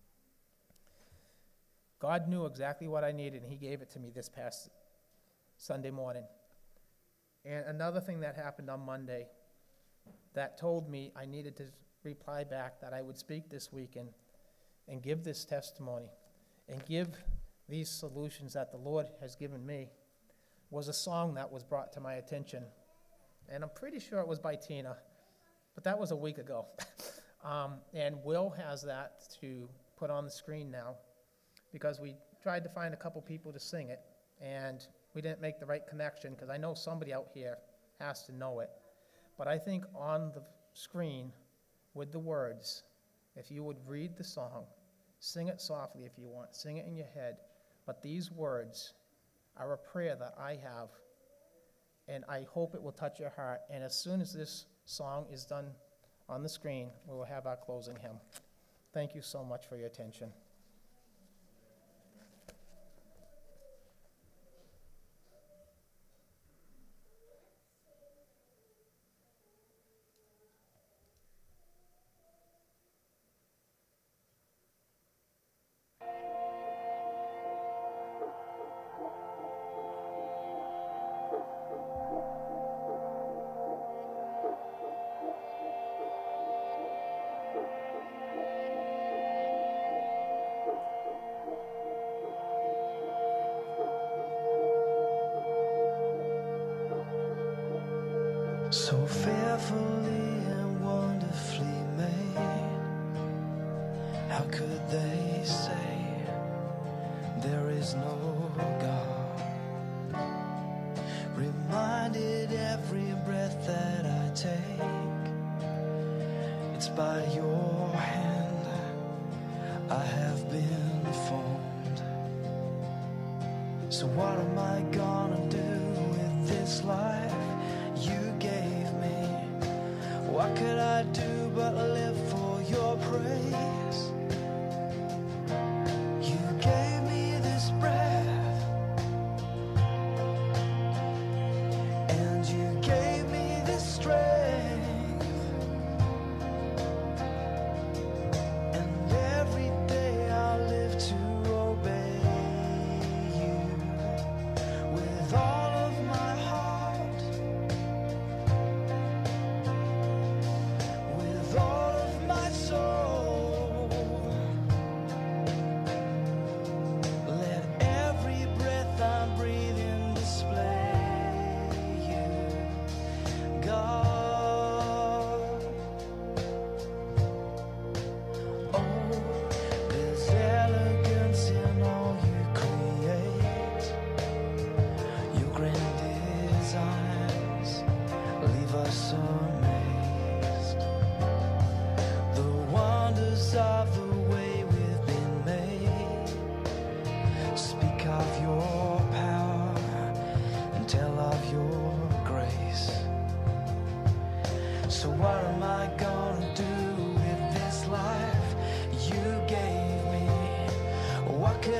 God knew exactly what I needed, and he gave it to me this past Sunday morning. And another thing that happened on Monday that told me I needed to reply back, that I would speak this weekend and give this testimony and give these solutions that the Lord has given me, was a song that was brought to my attention. And I'm pretty sure it was by Tina, but that was a week ago. And Will has that to put on the screen now, because we tried to find a couple people to sing it, and we didn't make the right connection, because I know somebody out here has to know it. But I think on the screen with the words, if you would read the song, sing it softly if you want, sing it in your head, but these words are a prayer that I have, and I hope it will touch your heart. And as soon as this song is done on the screen, we will have our closing hymn. Thank you so much for your attention. So fearfully and wonderfully made, how could they say there is no God? Reminded every breath that I take, it's by your hand I have been formed. So what am I gonna do with this life you gave me? What could I do but live for your praise?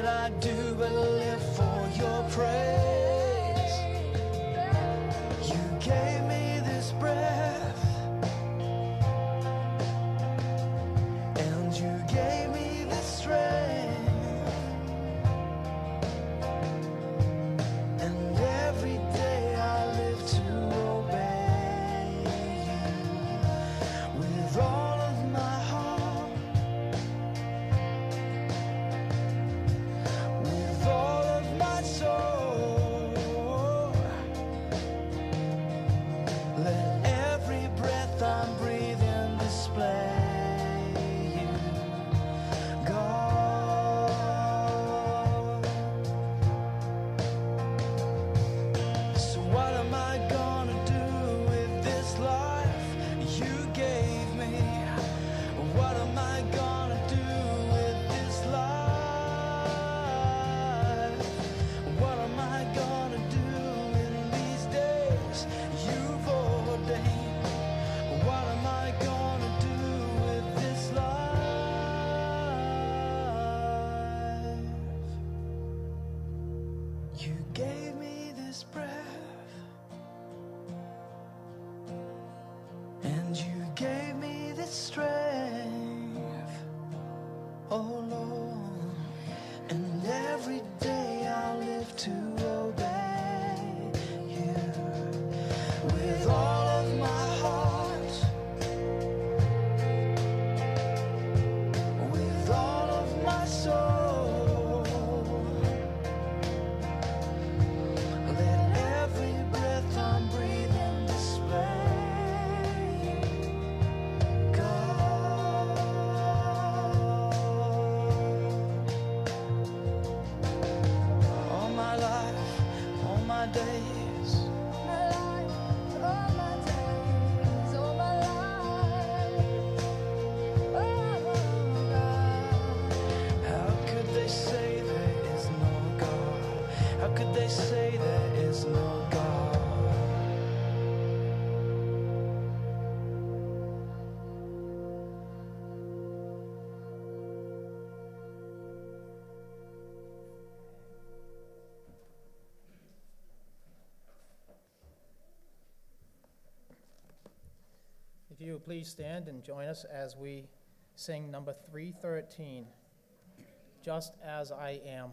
did I do but live for your praise? You gave me this breath, and you gave me this strength, and every day I live to obey you with all of my heart, with all of my soul. Let every breath I'm breathing display you, God. So what am I gonna do with this life you gave me? What am I gonna do with this life? What am I gonna do in these days you've ordained? What am I gonna do with this life? You gave me this breath, and you gave me this strength, oh Lord, and every day I live to obey you with all of my heart, with all of my soul. Let every breath I'm breathing display God. All my life, all my days, all my days, all my life, oh God. How could they say there is no God? How could they say there is no God? If you would please stand and join us as we sing number 313, Just As I Am.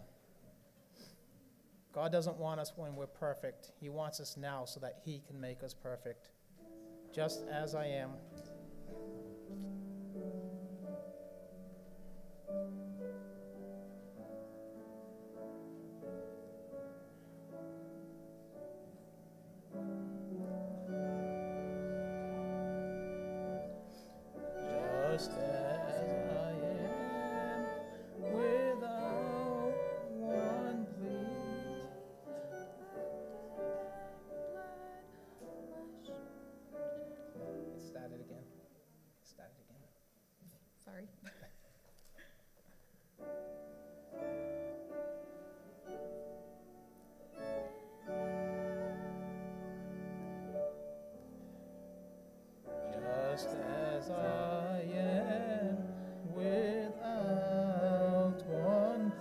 God doesn't want us when we're perfect. He wants us now so that He can make us perfect. Just as I am. Just as I am, without one plea. Start it again. Start it again. Sorry. Just as I am, without one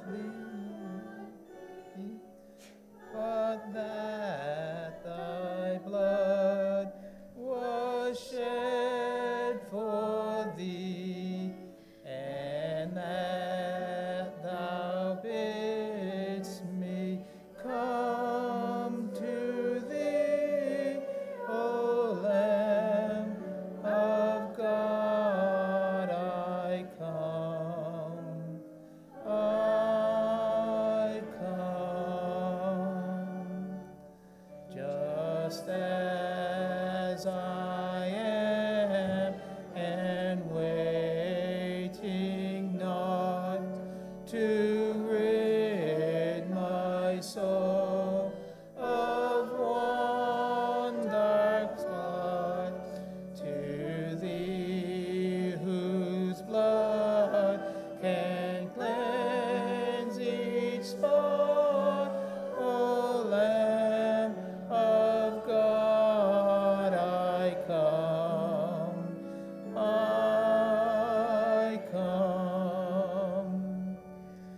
plea, but that thy blood was shed for thee, and that thou bidst me come to thee, O Lamb of God, I come, I come, just as I am, and waiting not to rid my soul of one dark spot, to thee whose blood can cleanse each spot, O Lamb of God, I come, I come.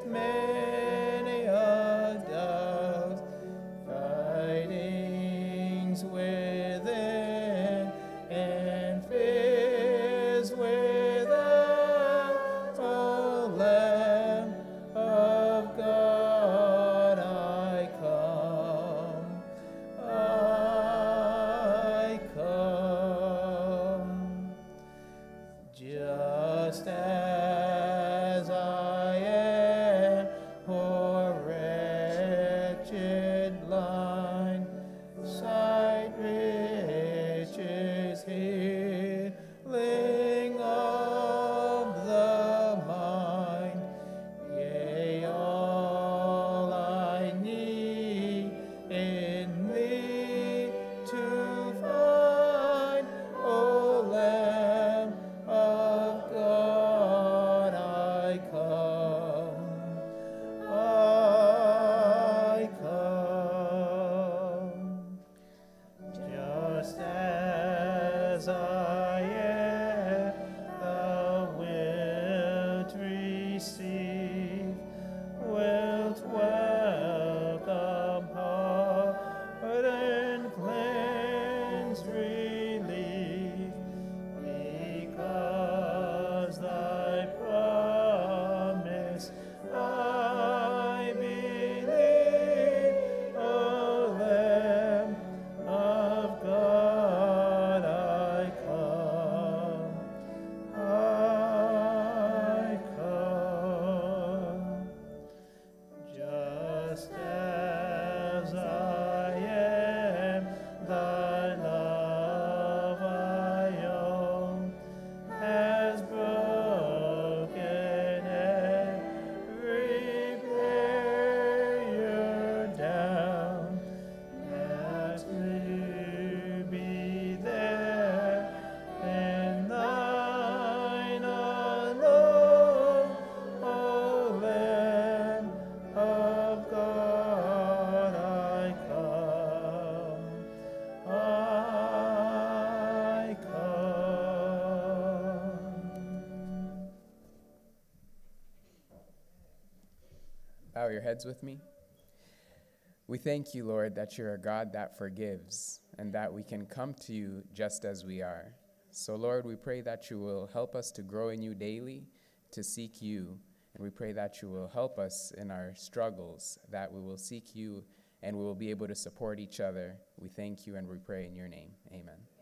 with many a doubt, fightings within and fears without. O Lamb of God, I come, I come. Just as I am, poor, wretched, blind, sight, riches, healing of the mind, yea, all I need in thee to find, O Lamb of God, I come, I come. Just as I am, thou wilt receive, wilt welcome, pardon, cleanse, relief, because thy promise I believe, O Lamb of God, I come, I come. Just as I am, thy love I own has broken every barrier down, that to be there in thine alone, O Lamb of God, I come, I come. Bow your heads with me. We thank you, Lord, that you're a God that forgives and that we can come to you just as we are. So, Lord, we pray that you will help us to grow in you daily, to seek you, and we pray that you will help us in our struggles, that we will seek you and we will be able to support each other. We thank you and we pray in your name. Amen.